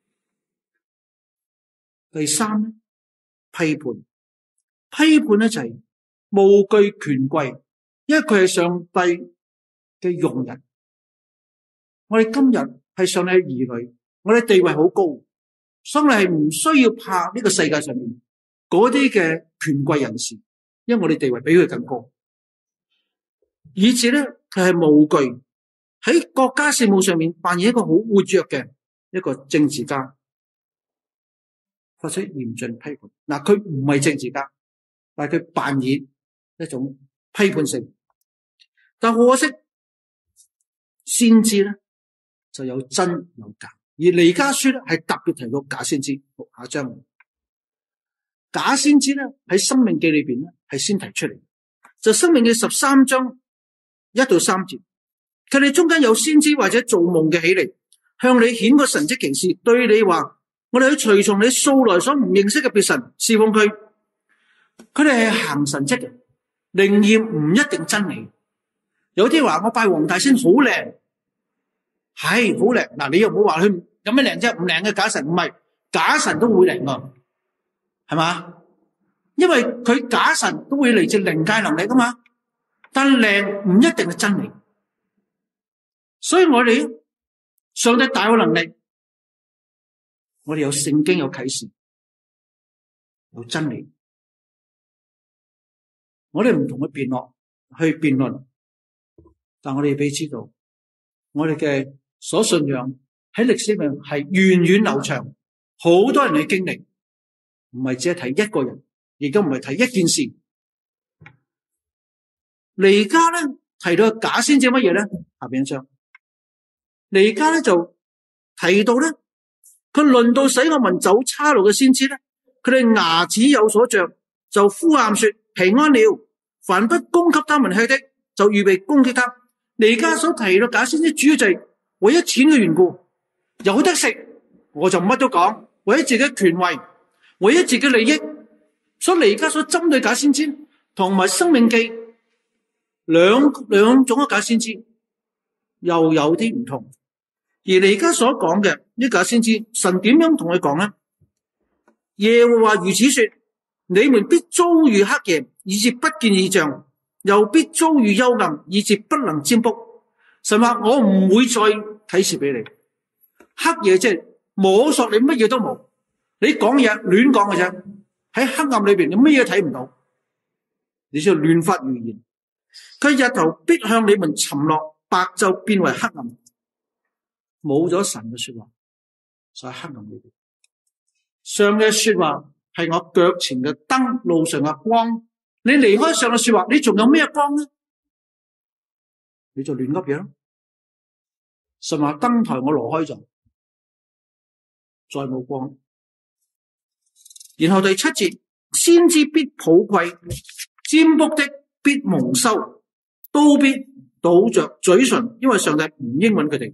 S1: 第三咧批判，批判咧就係無懼權貴，因為佢係上帝嘅用人。我哋今日係上帝嘅兒女，我哋地位好高，所以我哋係唔需要怕呢個世界上面嗰啲嘅權貴人士，因為我哋地位比佢更高，以至咧佢係無懼喺國家事務上面扮演一個好活躍嘅一個政治家，發出嚴峻批判。嗱，佢唔係政治家，但係佢扮演一種批判性。但可惜先知咧就有真有假，而彌迦書咧係特別提到假先知。下一章，假先知咧喺申命記裏邊咧係先提出嚟，就申命記13章1到3節，佢哋中間有先知或者做夢嘅起嚟，向你顯個神蹟奇事，對你話：我哋去隨從你素來所唔認識嘅別神，侍奉佢。佢哋係行神蹟嘅，靈驗唔一定真理。有啲話我拜黃大仙好靚，係好靚。嗱，你又唔好話佢有咩靚啫，唔靚嘅假神，唔係假神都會靈噶，係嘛？因為佢假神都會嚟自靈界能力噶嘛，但靚唔一定係真理。所以我哋上帝大有能力，我哋有聖經有啟示有真理，我哋唔同佢辯論，但我哋俾知道，我哋嘅所信仰喺歷史上係源遠流長，好多人嘅經歷，唔係只係睇一個人，亦都唔係睇一件事。彌迦咧提到假先知乜嘢咧？下邊一章，彌迦咧就提到咧，佢論到使我民走岔路嘅先知咧，佢哋牙齒有所着，就呼喊說平安了；凡不供給他們吃的，就預備攻擊他。彌迦所提到假先知，主要就係為咗錢嘅緣故，有得食我就乜都講，為咗自己權位，為咗自己利益。所以彌迦所針對假先知同埋申命記兩種嘅假先知又有啲唔同。而彌迦所講嘅呢假先知，神點樣同佢講呢？耶和華如此說：你們必遭遇黑夜，以致不見異象，又必遭遇幽暗，以致不能占卜。神話我唔會再啟示俾你。黑夜即係摸索，你乜嘢都冇，你講嘢亂講嘅啫。喺黑暗裏邊，你乜嘢睇唔到，你就亂發預言。佢日頭必向你們沉落，白晝變為黑暗。冇咗神嘅說話，就喺黑暗裏邊。上嘅說話係我腳前嘅燈，路上嘅光。你離開上嘅說話，你仲有咩光呢？你就亂噏嘢咯。神話燈台我攞開咗，再冇光。然後第7節，先知必抱愧，占卜的必蒙羞，都必倒着嘴唇，因為上帝唔應允佢哋。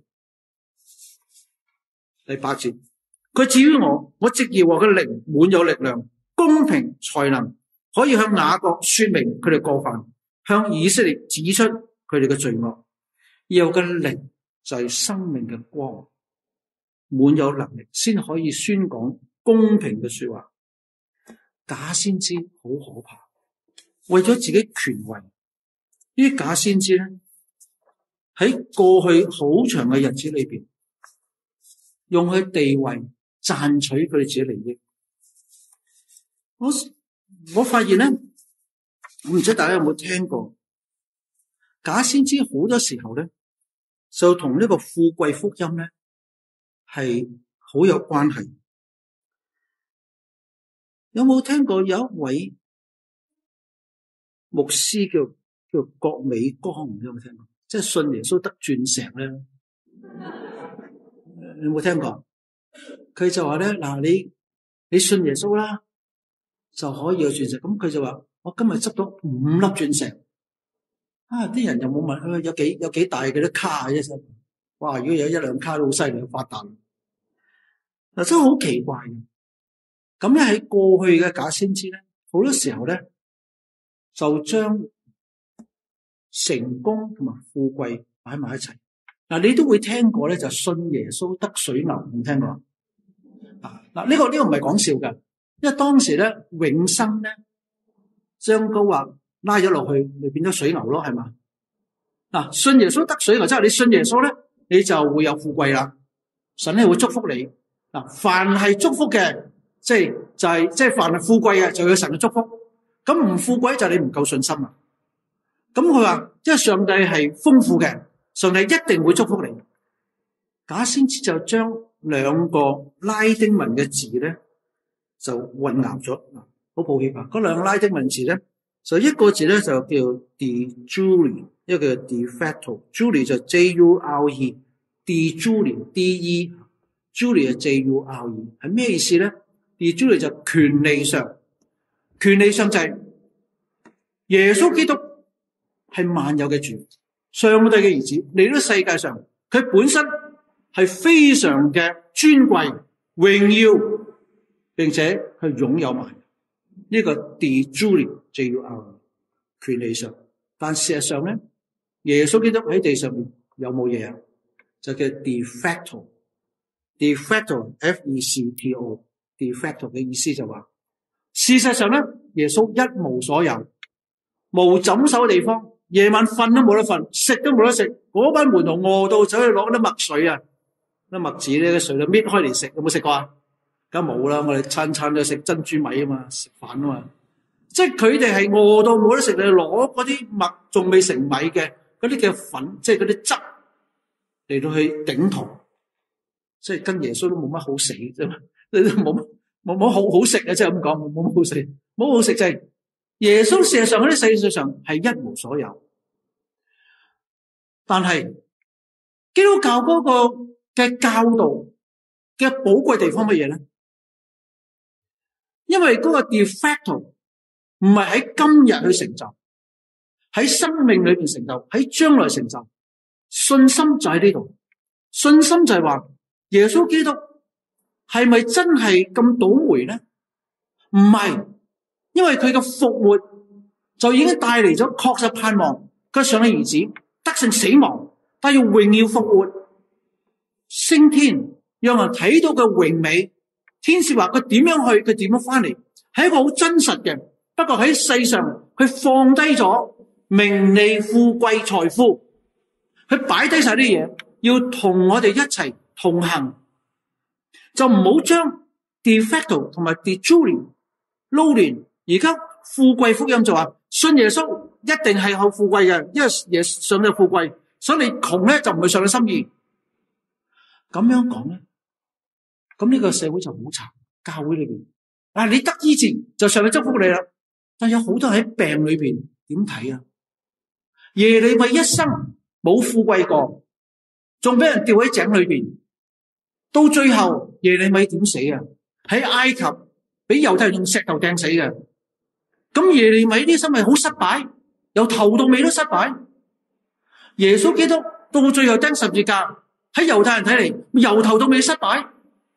S1: 第8節，佢至於我藉耶和華嘅靈滿有力量，公平才能，可以向雅各說明佢哋過犯，向以色列指出佢哋嘅罪惡。耶和華嘅靈就係生命嘅光，滿有能力先可以宣講公平嘅說話。假先知好可怕，為咗自己權位，呢啲假先知咧喺過去好長嘅日子裏邊，用佢地位賺取佢哋自己利益。我發現咧， 我唔知大家有冇聽過，假先知好多時候咧，就同呢個富貴福音咧係好有關係。有冇聽過有一位牧師叫郭美光？有冇聽過？即係信耶穌得鑽石咧？你有冇聽過？佢就話咧，嗱，你信耶穌啦，就可以有鑽石。咁佢就話，我今日執到5粒鑽石。啊！啲人又冇問佢有幾大幾多卡啫？哇！如果有1-2卡都好犀利，發達。嗱，真係好奇怪嘅。咁咧喺過去嘅假先知咧，好多時候咧就將成功同埋富貴擺埋一齊。嗱，你都會聽過咧，就信耶穌得水牛，有冇聽過？嗱，呢個唔係講笑㗎，因為當時咧永生咧將嗰話拉咗落去，咪變咗水牛咯，係嘛？嗱，信耶穌得水牛，即係你信耶穌咧，你就會有富貴啦。神咧會祝福你。嗱，凡係祝福嘅，即係凡係富貴嘅，就有神嘅祝福。咁唔富貴就你唔夠信心啦。咁佢話，即係上帝係豐富嘅，上帝一定會祝福你。假先知就將2個拉丁文嘅字咧就混淆咗。好抱歉啊，嗰2個拉丁文字咧，就一個字咧就叫 de jure， 一個叫 de facto。jure 就 J-U-R-E，de jure D-E， jure 就 J-U-R-E， 係咩意思咧？ de jure 就權利上，權利上就係耶穌基督係萬有嘅主，上帝嘅兒子嚟到世界上，佢本身係非常嘅尊貴、榮耀，並且係擁有埋呢個 de jure J-U-R-E 權利上。但事實上咧，耶穌基督喺地上面有冇嘢啊？就叫 de facto，de facto F-E-C-T-O，de facto 嘅意思就話，事實上咧，耶穌一無所有，無枕首嘅地方，夜晚瞓都冇得瞓，食都冇得食。嗰班門徒餓到走去攞啲麥穗啊，啲麥子咧，啲穗咧搣開嚟食，有冇食過啊？梗冇啦，我哋餐餐都食珍珠米啊嘛，食飯啊嘛。即係佢哋係餓到冇得食，你攞嗰啲麥仲未成米嘅嗰啲嘅粉，即係嗰啲汁嚟到去頂肚，即係跟耶穌都冇乜好食啫嘛，你都冇好食啊！即係咁講，冇乜好食，冇好食就係耶穌事實上喺啲世界上係一無所有，但係基督教嗰個嘅教導嘅寶貴地方乜嘢咧？因為嗰個 de facto 唔係喺今日去成就，喺生命裏邊成就，喺將來成就。信心就喺呢度，信心就係話耶穌基督係咪真係咁倒霉咧？唔係，因為佢嘅復活就已經帶嚟咗確實盼望，佢上帝兒子得勝死亡，但要榮耀復活升天，讓人睇到佢榮美。天使話佢點樣去，佢點樣翻嚟，係一個好真實嘅。不過喺世上佢放低咗名利富貴財富，佢擺低晒啲嘢，要同我哋一齊同行，就唔好將 de facto 同埋 de jure 撈亂。而家富貴福音就話信耶穌一定係好富貴嘅，因為耶上帝富貴，所以你窮咧就唔係上帝心意。咁樣講咧，咁呢個社會就好慘。教會裏邊你得醫治就上帝祝福你啦，但有好多人喺病裏邊點睇啊？耶利米一生冇富貴過，仲俾人掉喺井裏邊，到最後耶利米點死啊？喺埃及俾猶太人用石頭掟死嘅。咁耶利米呢生係好失敗，由頭到尾都失敗。耶穌基督到最後釘十字架，喺猶太人睇嚟，由頭到尾失敗。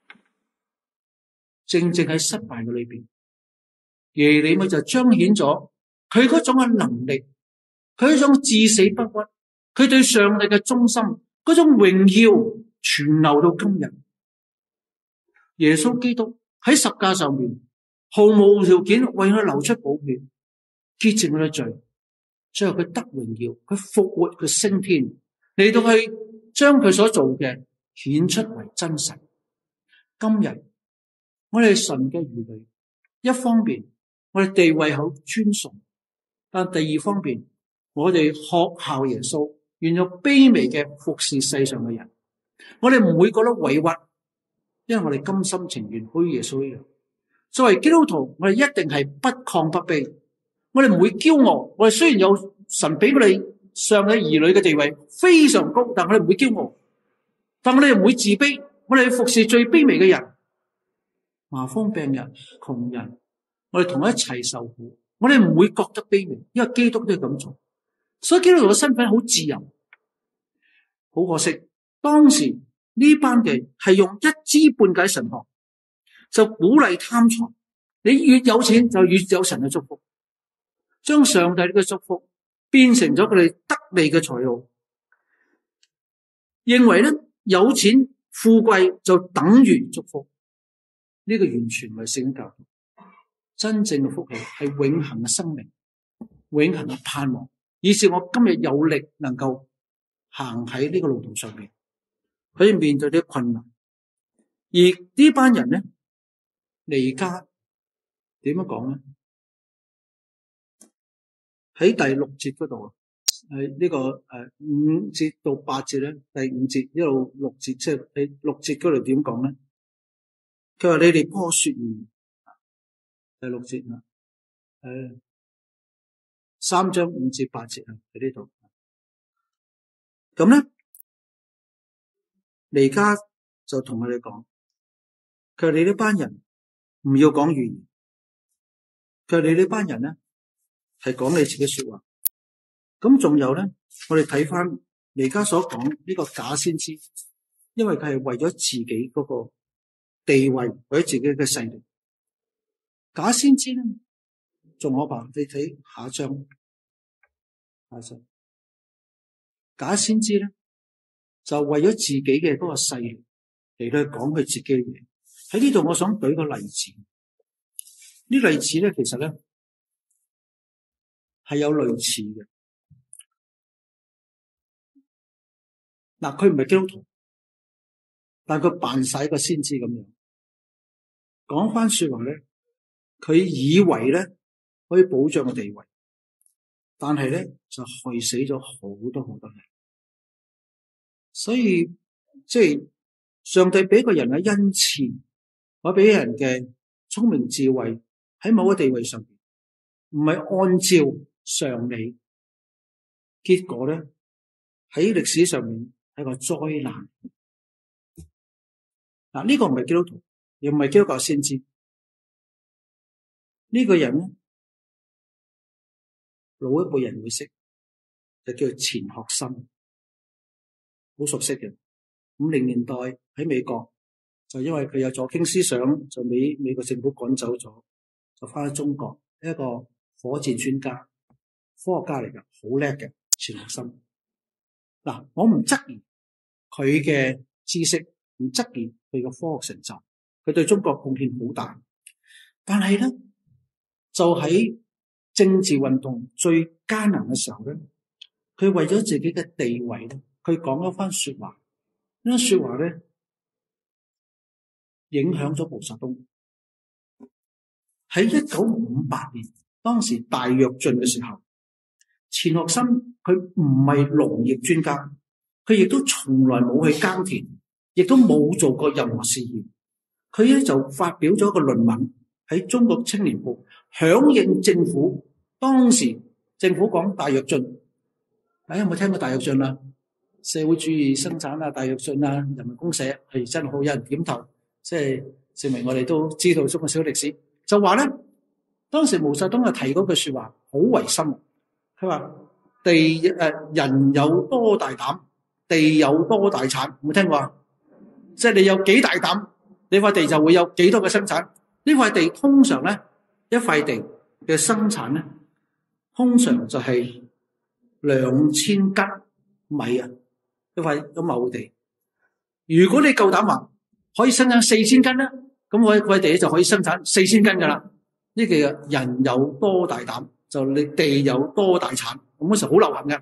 S1: 正正喺失敗嘅裏邊，耶利米就彰顯咗佢嗰種嘅能力，佢嗰種至死不屈，佢對上帝嘅忠心，嗰種榮耀傳流到今日。耶穌基督喺十架上面毫無條件為佢流出寶血，潔淨佢嘅罪，最後佢得榮耀，佢復活，佢升天，嚟到去將佢所做嘅顯出為真實。今日我哋神嘅兒女，一方面我哋地位好尊崇， 但第二方面，我哋學效耶穌，願有卑微嘅服侍世上嘅人。我哋唔會覺得委屈，因為我哋甘心情願好似耶穌一樣。作為基督徒，我哋一定係不亢不卑，我哋唔會驕傲。我哋雖然有神俾我哋上嘅兒女嘅地位非常高，但我哋唔會驕傲，但我哋唔會自卑。我哋服侍最卑微嘅人，麻風病人、窮人，我哋同佢一齊受苦，我哋唔會覺得卑微，因為基督都係咁做。所以基督徒嘅身份好自由。好可惜，當時呢班嘅係用一知半解神學，就鼓勵貪財。你越有錢就越有神嘅祝福，將上帝嘅祝福變成咗佢哋得利嘅財路，認為咧有錢富貴就等於祝福。呢個完全唔係聖經教導。真正嘅福氣係永恆嘅生命，永恆嘅盼望，以致我今日有力能夠行喺呢個路途上面，可以面對啲困難。而呢班人咧離家點樣講咧？喺第6節嗰度啊，喺呢個5節到8節咧，第5節一路6節，即係喺6節嗰度點講咧？佢話你哋棵雪兒，第6節啊，3章5至8節啊，喺呢度。咁咧彌迦就同佢哋講，佢話你呢班人唔要講預言，佢話你呢班人咧係講你自己說話。咁仲有咧，我哋睇翻彌迦所講呢個假先知，因為佢係為咗自己嗰個地位，為咗自己嘅勢力。假先知咧仲可怕，你睇下一章，假先知咧就為咗自己嘅嗰個勢力嚟到講佢自己嘅嘢。喺呢度我想舉個例子，呢例子咧其實咧係有類似嘅。嗱，佢唔係基督徒，但佢扮晒一個先知咁樣講翻說話咧，佢以為咧可以保障個地位，但係咧就害死咗好多好多人。所以即係上帝俾個人嘅恩賜，或者俾人嘅聰明智慧喺某個地位上邊，唔係按照常理，結果咧喺歷史上面係個災難。嗱，呢個唔係基督徒，又唔係基督教先知。呢個人咧，老一輩人會識，就叫錢學森，好熟悉嘅。50年代喺美國，就因為佢有左傾思想，就俾美國政府趕走咗，就翻去中國，一個火箭專家、科學家嚟嘅，好叻嘅錢學森。嗱，我唔質疑佢嘅知識，唔質疑佢嘅科學成就，佢對中國貢獻好大。但係咧，就喺政治運動最艱難嘅時候咧，佢為咗自己嘅地位咧，佢講一番說話。呢番說話咧，影響咗毛澤東。喺1958年，當時大躍進嘅時候，錢學森佢唔係農業專家，佢亦都從來冇去耕田，亦都冇做過任何事業。佢咧就發表咗一個論文喺中國青年報，響應政府。當時政府講大躍進，大家有冇聽過大躍進啊？社會主義生產啊，大躍進啊，人民公社係真係好，有人點頭，即係證明我哋都知道中國小歷史。就話咧，當時毛澤東啊提嗰句說話好違心，佢話人有多大膽，地有多大產，有冇聽過啊？即係你有幾大膽，你塊地就會有幾多嘅生產。呢塊地通常咧，一塊地嘅生產咧，通常就係2000斤米啊，一塊咁厚地。如果你夠膽話可以生產4000斤咧，咁我塊地就可以生產4000斤噶啦。呢個人有多大膽，就你地有多大產。咁嗰時好流行嘅。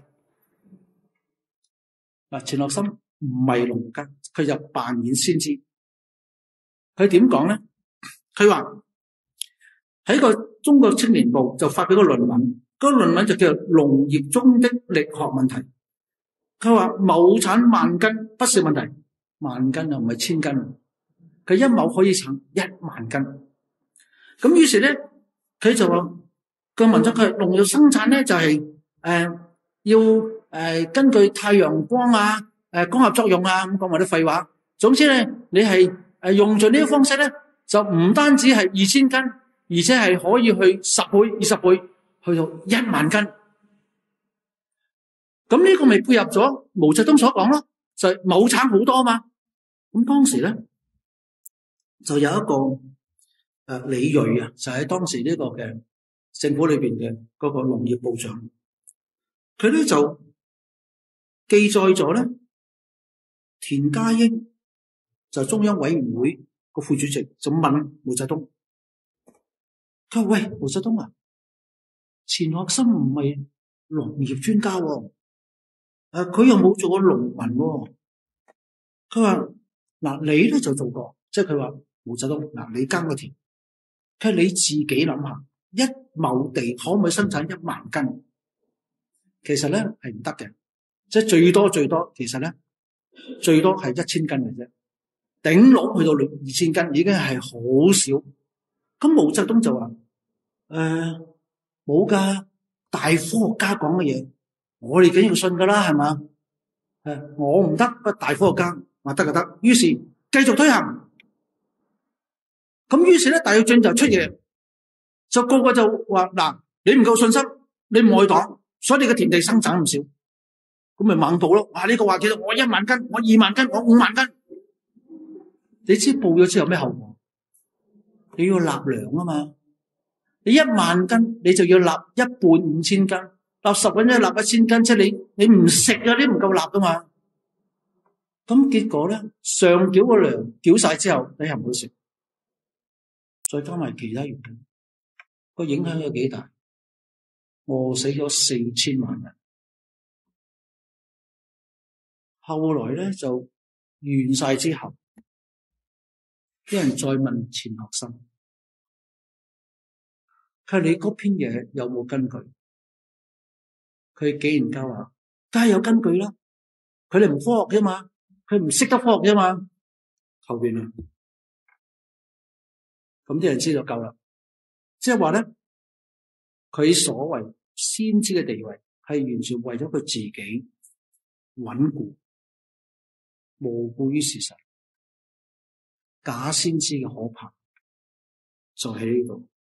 S1: 嗱，錢學森唔係農家，佢就扮演先知。佢點講咧？佢話喺個中國青年報就發表個論文， 個論文就叫做農業中的力學問題。佢話畝產萬斤不是問題，萬斤又唔係千斤，佢一畝可以產10000斤。咁於是咧，佢就話個文章佢農業生產咧就係要根據太陽光啊、光合作用啊咁講埋啲廢話。總之咧，你係用盡呢啲方式咧，就唔單止係2000斤，而且係可以去10倍、20倍，去到10000斤。咁呢個咪配合咗毛澤東所講咯，就係畝產好多嘛。咁當時咧就有一個李銳啊，就喺當時呢個嘅政府裏邊嘅嗰個農業部長，佢咧就記載咗咧田家英就中央委員會個副主席就問毛澤東，佢話喂，毛澤東啊，錢學森唔係農業專家喎，佢又冇做過農民喎。佢話嗱，你咧就做過，即係佢話毛澤東嗱，你耕個田，佢話你自己諗下，一畝地可唔可以生產10000斤？其實咧係唔得嘅，即係最多，其實咧最多係1000斤嘅啫，頂籠去到2000斤已經係好少。咁毛澤東就話冇噶，大科學家講嘅嘢，我哋梗要信噶啦，係嘛？我唔得，不大科學家話得就得，於是繼續推行。咁於是咧，戴耀進就出嘢，就個個就話嗱，你唔夠信心，你唔愛黨，所以你嘅田地生產唔少，咁咪猛報咯。哇！呢個話叫做我10000斤，我20000斤，我50000斤。你知報咗之後咩後果？你要納糧啊嘛！你10000斤，你就要納一半5000斤，納10個人納1000斤，即係你唔食啊，你唔夠納噶嘛。咁結果咧，上繳個糧繳晒之後，你又唔會食，再加埋其他原因，個影響有幾大？餓死咗4000萬人。後來咧就完晒之後，啲人再問錢學森，佢話你嗰篇嘢有冇根據？佢既然交話，梗係有根據啦。佢哋唔科學啫嘛，佢唔識得科學啫嘛。後邊啊，咁啲人知道夠啦。即係話咧，佢所謂先知嘅地位係完全為咗佢自己穩固，無顧於事實。假先知嘅可怕就喺呢度。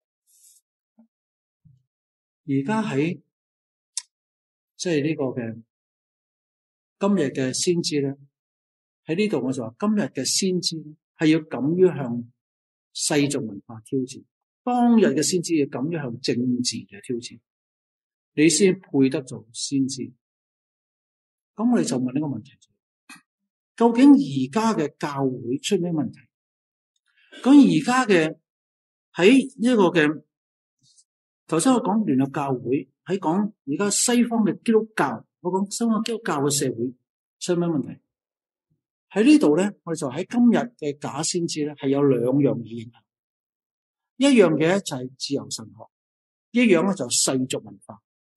S1: 而家喺即係呢個嘅今日嘅先知咧，喺呢度我就話今日嘅先知係要敢於向世俗文化挑戰，當日嘅先知要敢於向政治嘅挑戰，你先配得做先知。咁我哋就問呢個問題，究竟而家嘅教會出咩問題？咁而家嘅喺呢個嘅頭先我講聯合教會，喺講而家西方嘅基督教，我講西方基督教嘅社會出咩問題？喺呢度咧，我哋就喺今日嘅假先知咧，係有2樣嘢影響。一樣嘢就係自由神學，一樣咧就世俗文化。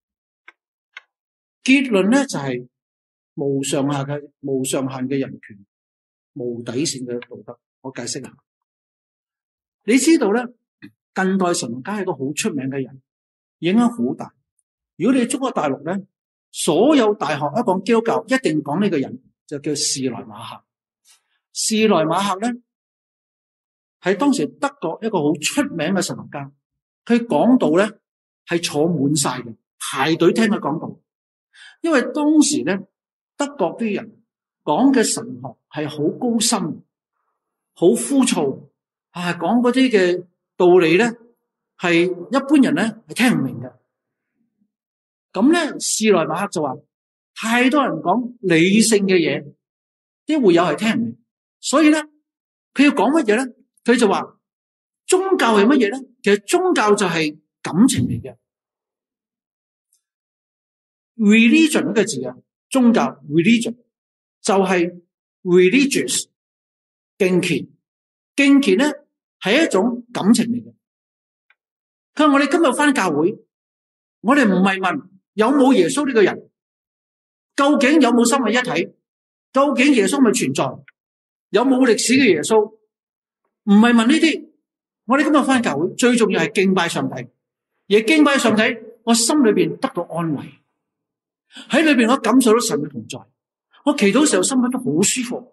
S1: 結論咧就係無上限嘅人權，無底線嘅道德。我解釋下，你知道咧，近代神學家係個好出名嘅人，影響好大。如果你中國大陸咧，所有大學一講基督教，一定講呢個人，就叫士來馬克。士來馬克咧係當時德國一個好出名嘅神學家，佢講道咧係坐滿晒嘅，排隊聽佢講道。因為當時咧德國啲人講嘅神學係好高深、好枯燥，講嗰啲嘅道理咧係一般人咧係聽唔明嘅。咁咧士來馬克就話太多人講理性嘅嘢，啲會友係聽唔明，所以咧佢要講乜嘢咧？佢就話宗教係乜嘢咧？其實宗教就係感情嚟嘅。religion 呢個字啊，宗教 religion 就係 religious 敬虔，敬虔咧係一種感情嚟嘅。佢話我哋今日返教會， 我哋唔係問有冇耶穌呢個人，究竟有冇三位一體，究竟耶穌係咪存在，有冇歷史嘅耶穌，唔係問呢啲。我哋今日返教會最重要係敬拜上帝，而敬拜上帝，我心裏邊得到安慰，喺裏邊我感受到神嘅同在，我祈禱嘅時候心裏都好舒服，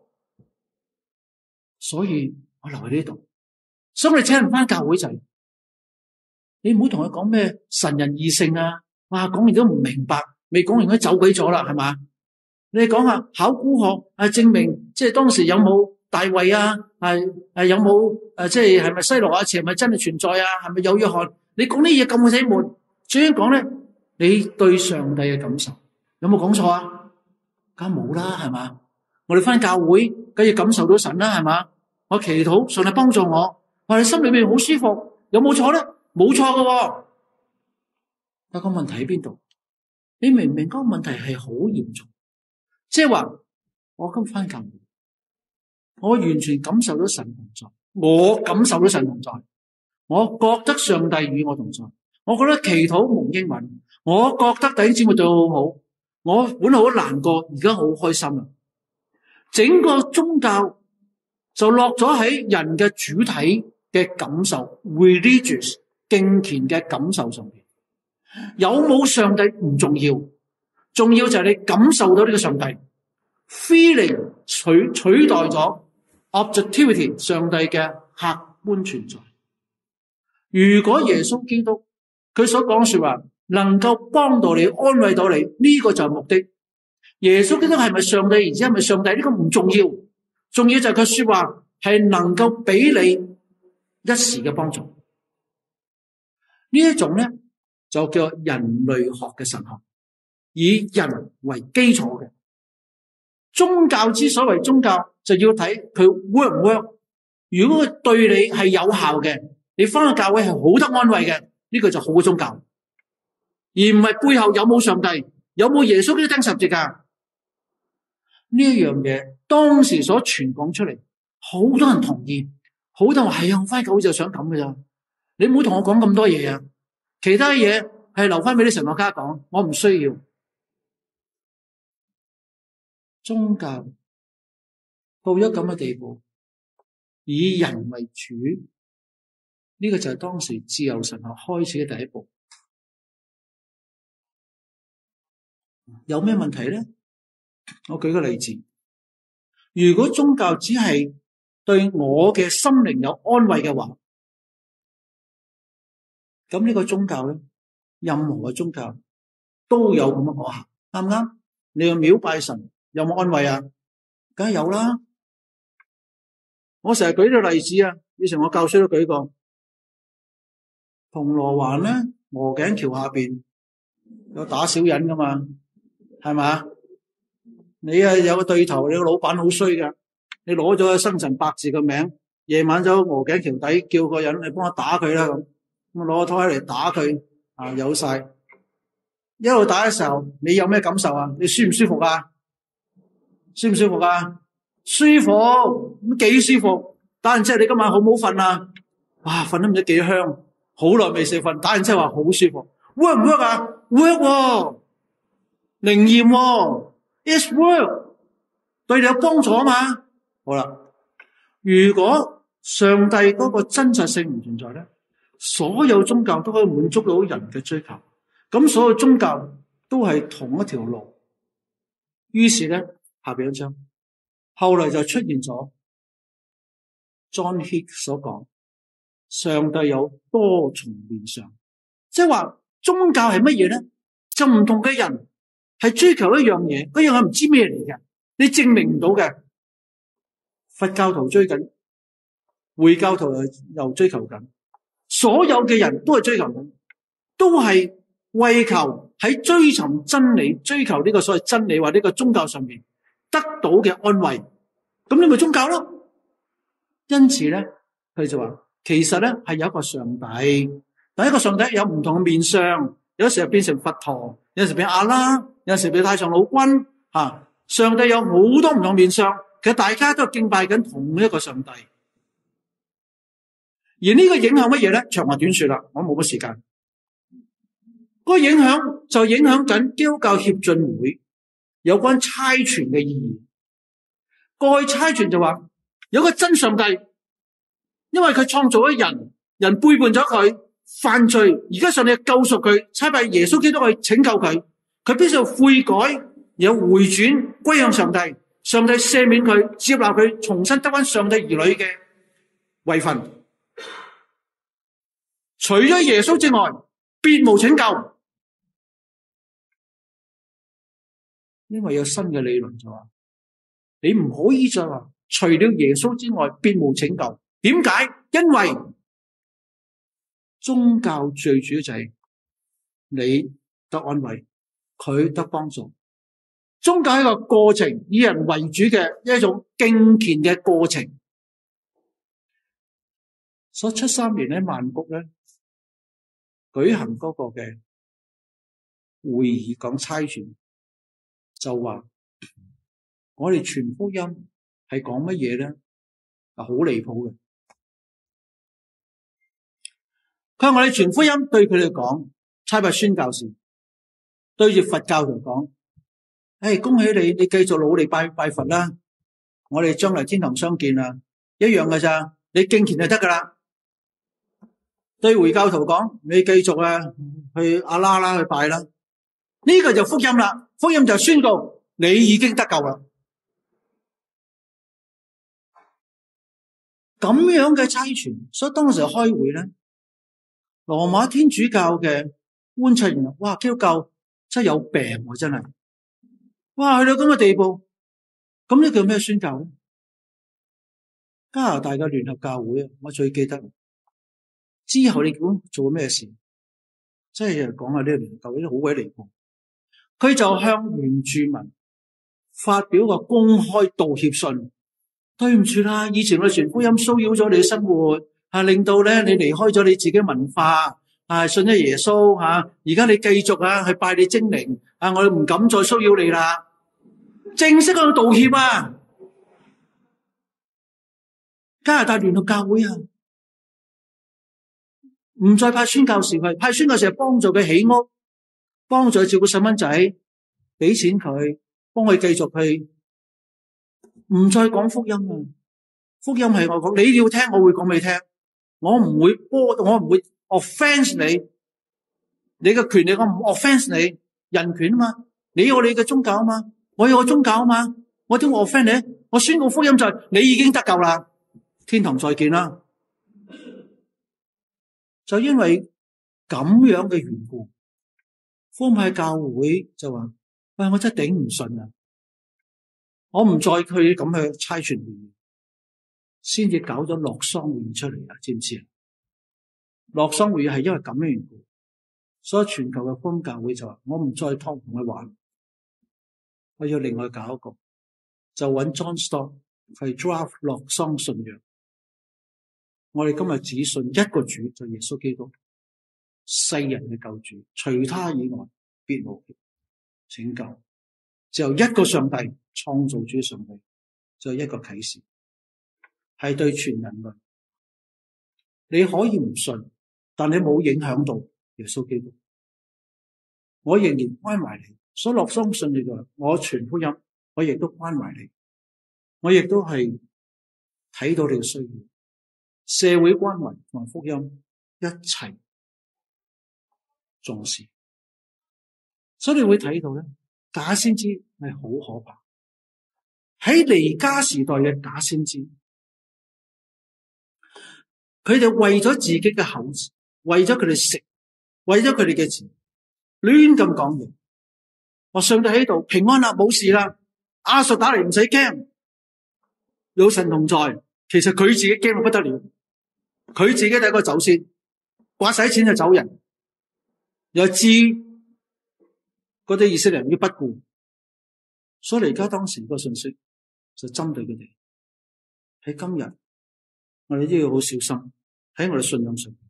S1: 所以我留喺呢度。所以我哋請人返教會就係，你唔好同佢講咩神人二性啊，哇，講完都唔明白，未講完都走鬼咗啦，係嘛？你講下考古學證明，即係當時有冇大衛啊？有冇即係咪西羅亞池係咪真係存在啊？係咪有約翰？你講啲嘢咁死悶，最緊講咧，你對上帝嘅感受有冇講錯啊？梗係冇啦，係嘛？我哋返教會梗要感受到神啦，係嘛？我祈禱上帝幫助我，我哋心裏面好舒服，有冇錯咧？冇錯㗎。但個問題喺邊度？你明唔明嗰個問題係好嚴重？即係話我今返教會，我完全感受到神同在，我感受到神同在，我覺得上帝與我同在，我覺得祈禱蒙應允，我覺得弟兄姊妹對我好好，我本來好難過，而家好開心啦。整個宗教就落咗喺人嘅主體嘅感受 ，religious 敬虔嘅感受上面。有冇上帝唔重要，重要就係你感受到呢個上帝 ，feeling 取代咗 objectivity 上帝嘅客觀存在。如果耶穌基督佢所講說話能夠幫到你、安慰到你，呢個就係目的。耶穌基督係咪上帝，而且係咪上帝呢個唔重要，重要就係佢說話係能夠俾你一時嘅幫助。呢一種咧就叫人類學嘅神學，以人為基礎嘅宗教。之所謂宗教，就要睇佢 work 唔 work。如果佢對你係有效嘅，你返去教會係好得安慰嘅，呢個就好嘅宗教，而唔係背後有冇上帝，有冇耶穌基督釘十字架。呢一樣嘢當時所傳講出嚟，好多人同意，好多人話係啊，我返教會就想咁嘅咋。你唔好同我講咁多嘢啊，其他嘢係留翻俾啲神學家講，我唔需要。宗教到咗咁嘅地步，以人為主，呢個就係當時自由神學開始嘅第一步。有咩問題咧？我舉個例子，如果宗教只係對我嘅心靈有安慰嘅話，咁呢個宗教咧，任何嘅宗教都有咁嘅可行，啱唔啱？你去廟拜神有冇安慰啊？梗係有啦。我成日舉個例子啊，以前我教書都舉過，銅鑼灣咧，鵝頸橋下邊有打小人噶嘛，係嘛？你啊有個對頭，你個老闆好衰噶，你攞咗個生辰八字嘅名，夜晚走鵝頸橋底叫個人你幫我打佢啦，咁我攞個拖嚟打佢啊，有晒。一路打嘅時候，你有咩感受啊？你舒唔舒服啊？舒唔舒服啊？舒服，咁幾舒服。打完之後你今晚好唔好瞓啊？哇，瞓得唔知幾香，好耐未食瞓。打完之後話好舒服。work 唔 work 啊 ？work 喎，靈驗喎。It's work， 對你有幫助啊嘛。好啦，如果上帝嗰個真實性唔存在咧，所有宗教都可以滿足到人嘅追求，咁所有宗教都係同一條路。於是咧，下邊一章，後來就出現咗 John Hicks 所講，上帝有多重面相，即係話宗教係乜嘢咧？就唔同嘅人。係追求一樣嘢，嗰樣嘢唔知咩嚟嘅，你證明唔到嘅。佛教徒追緊，回教徒又追求緊，所有嘅人都係追求緊，都係為求喺追尋真理、追求呢個所謂真理或呢個宗教上面得到嘅安慰。咁你咪宗教咯。因此咧，佢就話其實咧係有一個上帝，但係一個上帝有唔同嘅面相，有時候變成佛陀，有時變阿拉。有陣時俾太上老君上帝有好多唔同面相，其實大家都敬拜緊同一個上帝。而呢個影響乜嘢咧？長話短說啦，我冇乜時間。 個影響就影響緊基督教協進會有關差傳嘅意義。過去差傳就話有個真上帝，因為佢創造咗人，人背叛咗佢，犯罪，而家上帝救贖佢，差派耶穌基督去拯救佢，佢必須要悔改，有回轉歸向上帝，上帝赦免佢，接納佢，重新得返上帝兒女嘅位份。除咗耶穌之外，別無拯救。因為有新嘅理論就話，你唔可以就話除了耶穌之外，別無拯救。點解？因為宗教最主要就係你得安慰，佢得幫助。宗教係一個過程，以人為主嘅一種敬虔嘅過程。所以73年喺曼谷咧舉行嗰個嘅會議講差傳，就話我哋傳福音係講乜嘢咧？好離譜嘅。佢話我哋傳福音對佢哋講，差派宣教士對住佛教徒講，恭喜你，你繼續努力拜佛啦，我哋將來天堂相見啦，一樣㗎咋，你敬虔就得噶啦。對回教徒講，你繼續去阿拉啦去拜啦，呢個就福音啦，福音就宣告你已經得救啦。咁樣嘅差傳，所以當時開會咧，羅馬天主教嘅觀察員，哇，基督教真係有病喎，真係，哇，去到咁嘅地步，咁呢叫咩宣教咧？加拿大嘅聯合教會，我最記得之後你估做咩事？即係講下呢個聯合教會好鬼離譜，佢就向原住民發表個公開道歉信。對唔住啦，以前我傳福音騷擾咗你嘅生活，令到咧你離開咗你自己文化，信咗耶穌，而家你繼續去拜你精靈，我哋唔敢再騷擾你啦，正式喺度道歉啊！加拿大聯合教會唔再派宣教士去，派宣教士係幫助佢起屋，幫助佢照顧細蚊仔，俾錢佢，幫佢繼續去。唔再講福音啊！福音係我講，你要聽，我會講俾你聽。我唔會 offense 你，你嘅權利我唔 offense 你，人權啊嘛。你有你嘅宗教啊嘛，我有我宗教啊嘛。我點會 offense 你？我宣告福音就係你已經得救啦，天堂再見啦。就因為咁樣嘅緣故，福音派教會就話：喂，我真係頂唔順啊！我唔再去咁去差傳會議，先至搞咗洛桑會議出嚟啊！知唔知啊？洛桑會議係因為咁樣緣故，所以全球嘅福音教會就話：我唔再同佢玩，我要另外搞一個，就揾 John Stott 去 draft 洛桑信仰。我哋今日只信一個主，就耶穌基督，世人嘅救主，除他以外，別無拯救。只有一個上帝，創造主上帝，就一個啟示，係對全人類。你可以唔信，但你冇影響到耶穌基督。我仍然關懷你，所以洛桑信就話：我傳福音，我亦都關懷你，我亦都係睇到你嘅需要，社會關懷同埋福音一齊重視。所以你會睇到咧，假先知係好可怕。喺彌迦時代嘅假先知，佢哋為咗自己嘅口，為咗佢哋食，為咗佢哋嘅錢，亂咁講嘢。我上帝喺度平安啦，冇事啦，亞述打嚟唔使驚，有神同在。其實佢自己驚到不得了，佢自己第一個走先，刮晒錢就走人，又知嗰啲以色列人要不顧，所以而家當時個信息就針對佢哋。喺今日，我哋都要好小心喺我哋信仰上。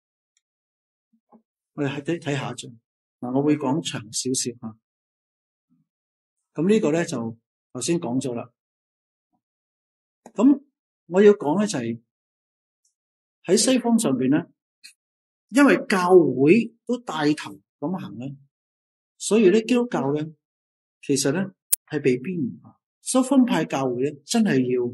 S1: 我哋睇下一章嗱，我會講長少少吓。咁呢個咧就頭先講咗啦。咁我要講咧就係喺西方上邊咧，因為教會都帶頭咁行咧。所以咧，基督教咧，其實咧係被邊緣化。所以分派教會咧，真係要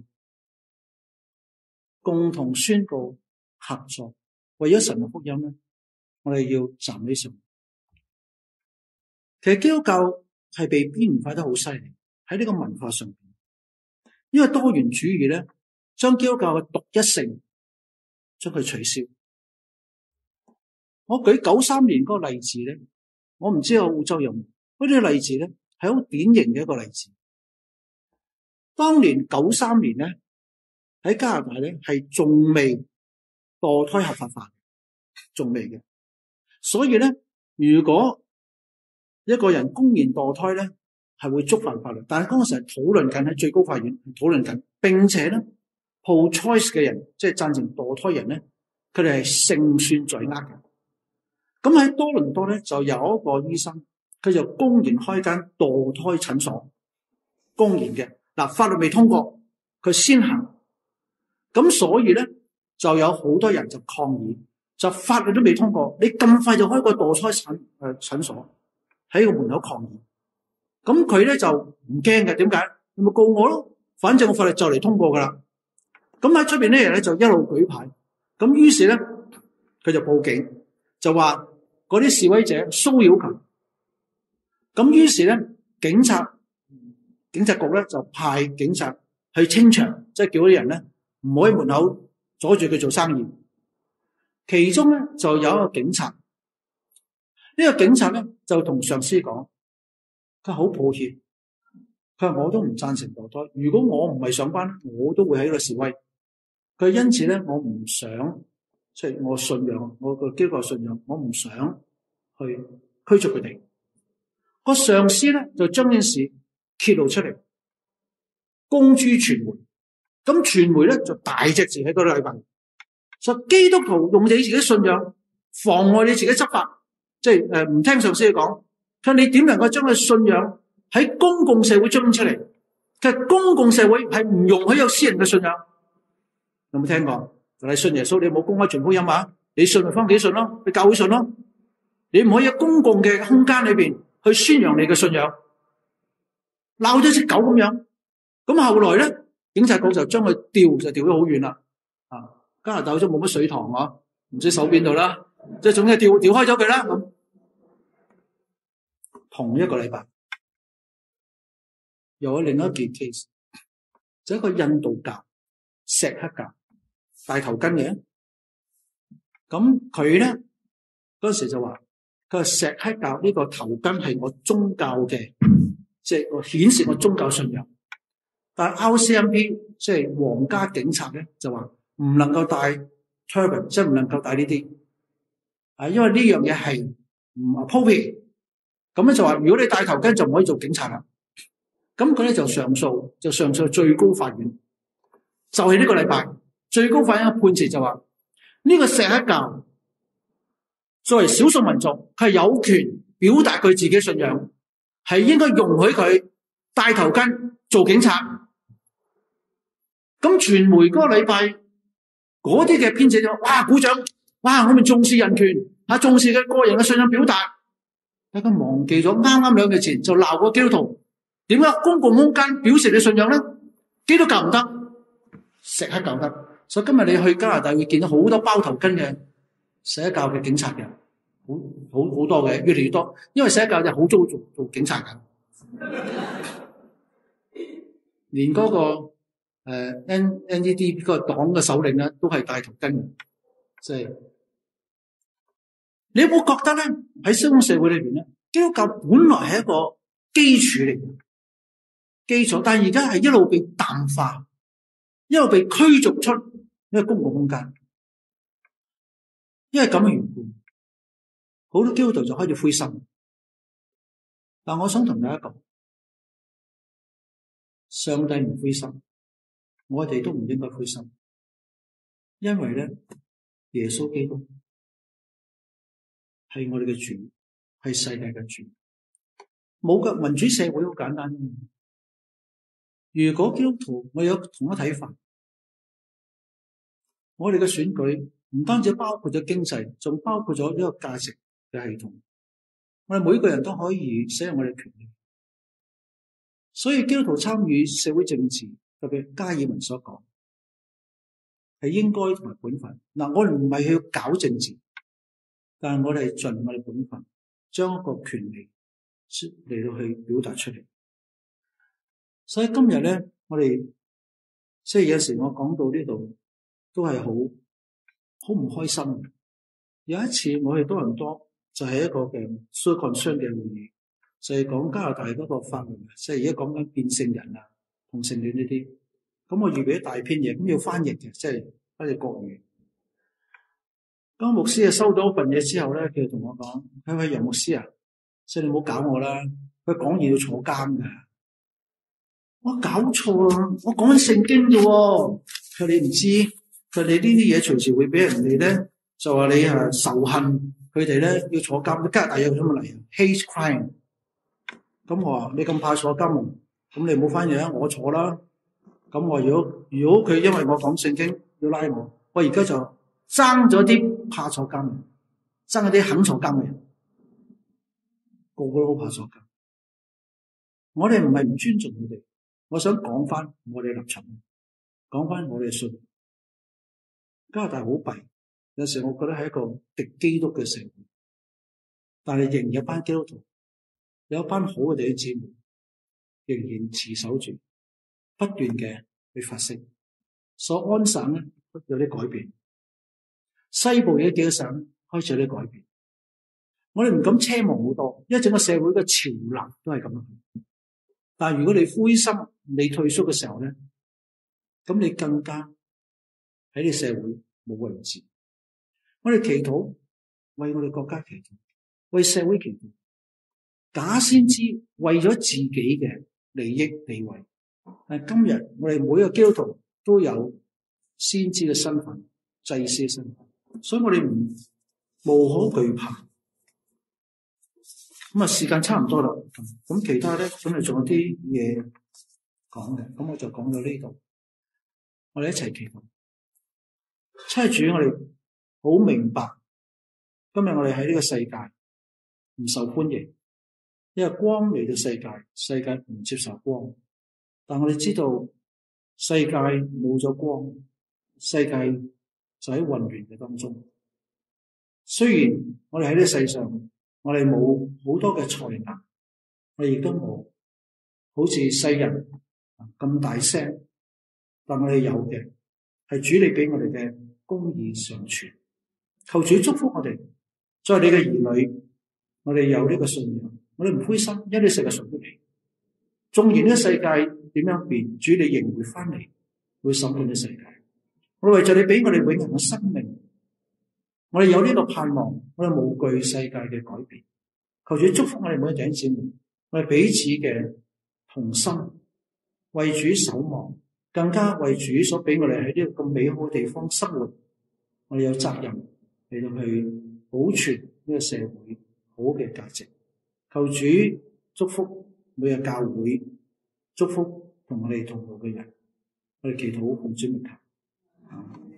S1: 共同宣告合作，為咗神嘅福音咧，我哋要站起上。其實基督教係被邊緣化得好犀利，喺呢個文化上邊，因為多元主義咧，將基督教嘅獨一性將佢取消。我舉93年嗰個例子咧，我唔知澳洲有冇嗰啲例子咧，係好典型嘅一個例子。當年93年咧，喺加拿大咧係仲未墮胎合法化，仲未嘅。所以咧，如果一個人公然墮胎咧，係會觸犯法律。但係嗰陣時係討論緊，喺最高法院討論緊，並且咧 pro-choice 嘅人，即係贊成墮胎人咧，佢哋係勝算在握嘅。咁喺多倫多咧，就有一個醫生，佢就公然開間墮胎診所，公然嘅。嗱，法律未通過，佢先行。咁所以咧，就有好多人就抗議，就法律都未通過，你咁快就開個墮胎診所喺個門口抗議。咁佢咧就唔驚嘅，點解？你咪告我咯，反正個法律就嚟通過噶啦。咁喺出邊呢人咧就一路舉牌，咁於是咧佢就報警，就話嗰啲示威者騷擾佢。咁於是咧警察局咧就派警察去清場，即係叫啲人咧唔好喺門口阻住佢做生意。其中咧就有一個警察，呢個警察咧就同上司講，佢好抱歉，佢話我都唔贊成墮胎，如果我唔係上班，我都會喺度示威。佢因此咧，我唔想，即係我信仰，我個基督教信仰，我唔想去驅逐佢哋。個上司咧就將件事揭露出嚟，公諸傳媒。咁傳媒咧就大隻字喺嗰個禮拜，就基督徒用你自己信仰妨礙你自己執法，即係唔聽上司去講。佢話你點能夠將佢信仰喺公共社會彰顯出嚟？其實公共社會係唔容許有私人嘅信仰。有冇聽過？你信耶穌，你冇公開傳福音啊？你信咪返屋企信咯，你教會信咯。你唔可以喺公共嘅空間裏邊去宣揚你嘅信仰，鬧咗隻狗咁樣。咁後來咧，警察局就將佢調咗好遠啦。啊，加拿大好似冇乜水塘啊，唔知守邊度啦。即係總之調開咗佢啦。咁同一個禮拜，又有另一件 case， 就一個印度教錫克教戴頭巾嘅。咁佢咧嗰陣時就話，佢話錫克教呢個頭巾係我宗教嘅，即係我顯示我宗教信仰。但係 RCMP 即係皇家警察咧就話唔能夠戴 turban， 即係唔能夠戴呢啲。因為呢樣嘢係唔 appropriate。咁咧就話，如果你戴頭巾就唔可以做警察啦。咁佢咧就上訴最高法院，就係呢個禮拜最高法院嘅判詞就話，呢個錫克教作為少數民族，佢係有權表達佢自己信仰，係應該容許佢戴頭巾做警察。咁傳媒嗰個禮拜嗰啲嘅編者就話，哇，鼓掌，哇，我們重視人權，重視佢個人嘅信仰表達。大家忘記咗啱啱2日前就鬧過基督徒，點解公共空間表示你信仰咧？基督教唔得，錫克教得。所以今日你去加拿大會見到好多包頭巾嘅錫克教嘅警察嘅，好多嘅，越嚟越多。因為錫克教就好中意做警察嘅，連嗰個NED 嗰個黨嘅首領咧都係戴頭巾嘅，即係。你有冇覺得咧？喺西方社會裏邊咧，基督教本來係一個基礎嚟嘅基礎，但係而家係一路被淡化，一路被驅逐出呢個公共空間。因為咁嘅緣故，好多基督徒就開始灰心。但我想同大家講，上帝唔灰心，我哋都唔應該灰心，因為咧，耶穌基督係我哋嘅主，係世界嘅主。冇嘅民主社會好簡單。如果基督徒我有同一睇法，我哋嘅選舉唔單止包括咗經濟，仲包括咗呢個價值嘅系統。 我哋每個人都可以使用我哋權利。所以基督徒參與社會政治，特別加爾文所講，係應該同埋本分。嗱，我哋唔係去搞政治，但係我哋盡我哋本分，將一個權利嚟到去表達出嚟。所以今日咧，我哋即係有時我講到呢度都係好唔開心嘅。有一次我去多倫多，就係一個嘅 social concern 嘅會議，就係講加拿大嗰個法律，即係而家講緊變性人啊、同性戀呢啲。咁我預備一大篇嘢，咁要翻譯嘅，即係翻譯國語。咁牧師啊收到份嘢之後咧，佢就同我講：喂，楊牧師啊，即係你唔好搞我啦！佢講嘢要坐監㗎。我搞錯啊！我講緊聖經啫喎。佢你唔知，佢你呢啲嘢隨時會俾人哋咧，就話你係仇恨佢哋咧，要坐監。加拿大有咁嘅例 ，hate crime。咁我話你咁怕坐監啊？咁你唔好翻譯啦，我坐啦。咁我如果佢因為我講聖經要拉我而家就爭咗啲怕坐監嘅，爭咗啲肯坐監嘅人，個個都好怕坐監。我哋唔係唔尊重佢哋，我想講翻我哋立場，講翻我哋信。加拿大好弊，有時我覺得係一個敵基督嘅社會，但係仍然有班基督徒，有一班好嘅弟兄姊妹，仍然持守住，不斷嘅去發聲。所安省咧有啲改變，西部嘅幾個省開始有啲改變。我哋唔敢奢望好多，因為整個社會嘅潮流都係咁樣。但係如果你灰心、你退縮嘅時候咧，咁你更加喺呢個社會冇位置。我哋祈禱，為我哋國家祈禱，為社會祈禱。假先知為咗自己嘅利益地位，但今日我哋每個基督徒都有先知嘅身份、祭司嘅身份，所以我哋無可懼怕。咁啊，時間差唔多啦。咁其他咧，咁啊仲有啲嘢講嘅，咁我就講到呢度。我哋一齊祈禱。親愛的主，我哋好明白，今日我哋喺呢個世界唔受歡迎，因為光嚟到世界，世界唔接受光。但我哋知道世界冇咗光，世界就喺混亂嘅當中。雖然我哋喺呢個世上，我哋冇好多嘅才能，我哋亦都冇好似世人咁大聲，但我哋有嘅係主你俾我哋嘅公義常存。求主祝福我哋，作為你嘅兒女，我哋有呢個信仰，我哋唔灰心，因為呢世界屬於你。縱然呢個世界點樣變，主你仍會翻嚟，會審判呢世界。我哋為咗你俾我哋永恆嘅生命，我哋有呢個盼望，我哋無懼世界嘅改變。求主祝福我哋每一弟兄姊妹，我哋彼此嘅同心，為主守望，更加為主所俾我哋喺呢個咁美好嘅地方生活。我哋有責任嚟到去保存呢個社會好嘅價值。求主祝福每個教會，祝福同我哋同路嘅人。我哋祈禱奉主名求。